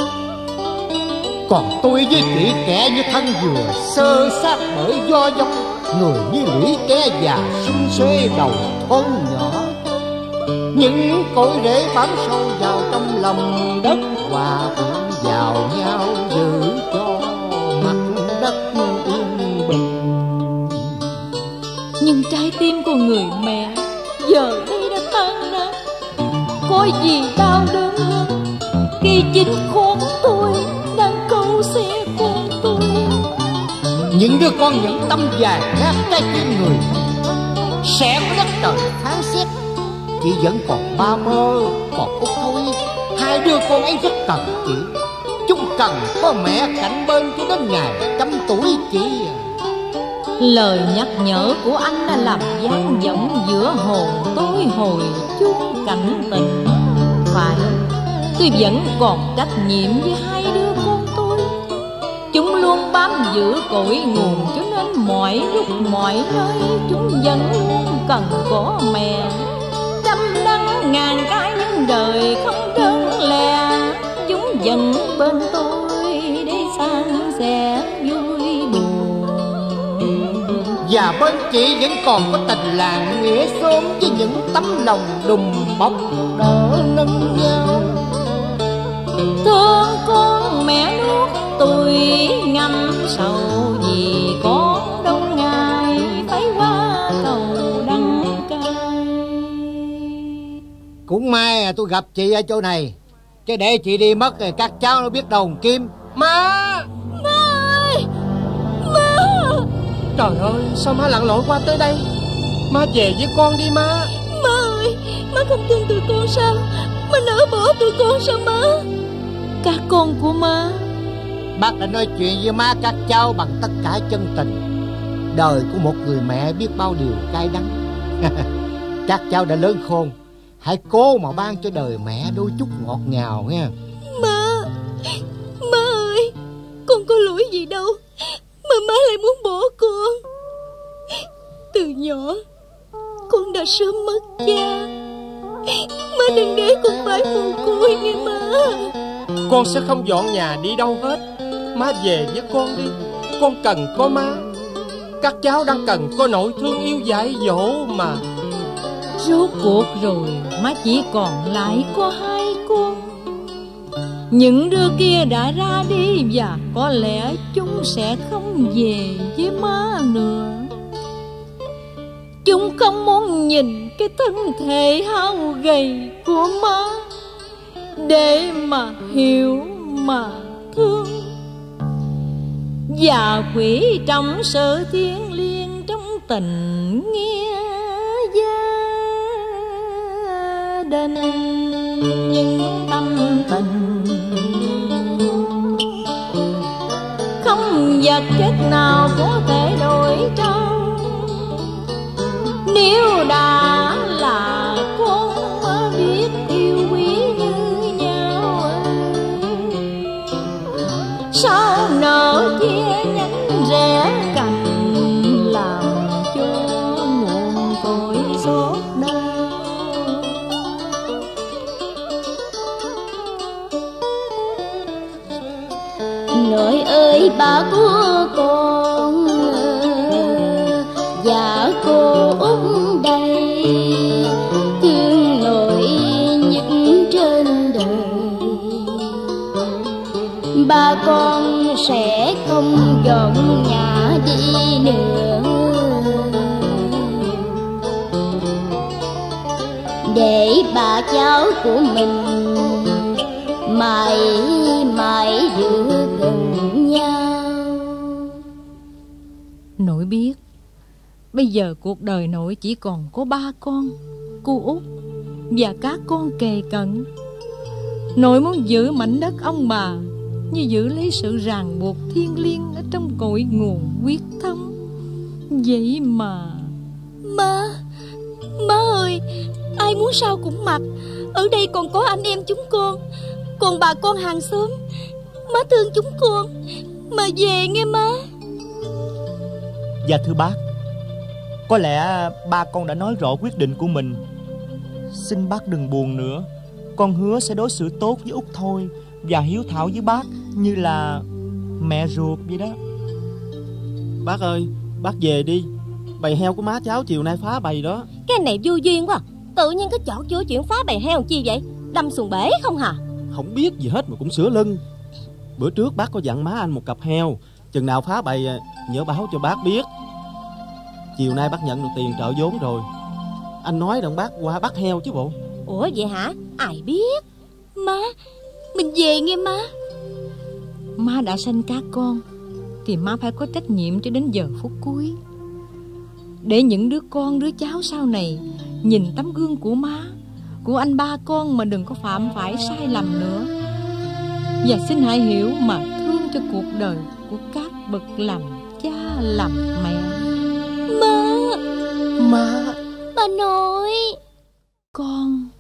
Còn tôi với chị kẻ như thân vừa sơ sát bởi do dốc, người như lũy tre già xung xuê đầu thôn nhỏ. Những cội rễ bám sâu vào trong lòng đất, hòa quyện vào nhau giữ cho mặt đất yên bình. Nhưng trái tim của người mẹ giờ đây đã tan nát, có gì đau đớn hơn khi chính con tôi đang câu xe con tôi. Những đứa con những tâm dài nát trái tim người, sẽ có đất trời phán xét. Chị vẫn còn ba mơ, còn út thôi. Hai đứa con ấy rất cần chị. Chúng cần có mẹ cạnh bên cho đến ngày trăm tuổi chị à. Lời nhắc nhở của anh đã làm vang vọng giữa hồn tôi hồi chuông cảnh tình. Phải, tôi vẫn còn trách nhiệm với hai đứa con tôi. Chúng luôn bám giữ cội nguồn, cho nên mọi lúc mọi nơi chúng vẫn luôn cần có mẹ. Trăm đắng ngàn cái những đời không đơn lẻ, chúng vẫn bên tôi để san sẻ vui buồn. Và bên chị vẫn còn có tình làng nghĩa xóm, với những tấm lòng đùm bọc đỡ nâng nhau. Thương con mẹ nước tôi ngâm sầu, vì con đông ngày phải qua cầu đắng cay. Cũng may à, tôi gặp chị ở chỗ này, chứ để chị đi mất rồi các cháu nó biết đầu kim. Má! Má ơi! Má! Trời ơi, sao má lặn lội qua tới đây? Má về với con đi má. Má ơi, má không thương tụi con sao? Má nỡ bỏ tụi con sao má? Các con của má. Bác đã nói chuyện với má các cháu bằng tất cả chân tình. Đời của một người mẹ biết bao điều cay đắng. Các cháu đã lớn khôn, hãy cố mà ban cho đời mẹ đôi chút ngọt ngào nghe. Má, má ơi, con có lỗi gì đâu mà má lại muốn bỏ con. Từ nhỏ con đã sớm mất cha, má đừng để con phải mồ côi nghe má. Con sẽ không dọn nhà đi đâu hết. Má về với con đi, con cần có má. Các cháu đang cần có nội thương yêu dạy dỗ mà. Rốt cuộc rồi má chỉ còn lại có hai con. Những đứa kia đã ra đi, và có lẽ chúng sẽ không về với má nữa. Chúng không muốn nhìn cái thân thể hao gầy của má để mà hiểu mà thương. Và quỷ trong sự thiêng liêng, trong tình nghĩa gia đình, những tâm tình không vật chất nào có thể đổi trao. Nếu đã là con mới biết yêu quý như nhau, sao nỡ chia nhánh rẽ cành, làm cho nguồn cội xót đau. Nội ơi bà của con, và cô út đây, thương nội ba con sẽ không dọn nhà đi nữa, để bà cháu của mình mãi mãi giữ gần nhau. Nội biết bây giờ cuộc đời nội chỉ còn có ba con, cô út và các con kề cận. Nội muốn giữ mảnh đất ông bà như giữ lấy sự ràng buộc thiêng liêng ở trong cội nguồn huyết thống. Vậy mà Má, má ơi, ai muốn sao cũng mặc. Ở đây còn có anh em chúng con, còn bà con hàng xóm. Má thương chúng con, mà về nghe má. Dạ thưa bác, có lẽ ba con đã nói rõ quyết định của mình. Xin bác đừng buồn nữa. Con hứa sẽ đối xử tốt với út thôi, và hiếu thảo với bác như là mẹ ruột vậy đó. Bác ơi, bác về đi. Bầy heo của má cháu chiều nay phá bầy đó. Cái này vô duyên quá. Tự nhiên cái chọt vô chuyện phá bầy heo chi vậy? Đâm xuồng bể không hả? Không biết gì hết mà cũng sửa lưng. Bữa trước bác có dặn má anh một cặp heo, chừng nào phá bầy nhớ báo cho bác biết. Chiều nay bác nhận được tiền trợ vốn rồi. Anh nói rằng bác qua bắt heo chứ bộ. Ủa vậy hả? Ai biết. Má, mình về nghe má. Má đã sanh các con thì má phải có trách nhiệm cho đến giờ phút cuối, để những đứa con đứa cháu sau này nhìn tấm gương của má, của anh ba con mà đừng có phạm phải sai lầm nữa. Và xin hãy hiểu mà thương cho cuộc đời của các bậc làm cha làm mẹ. Má, Má, bà nội. Con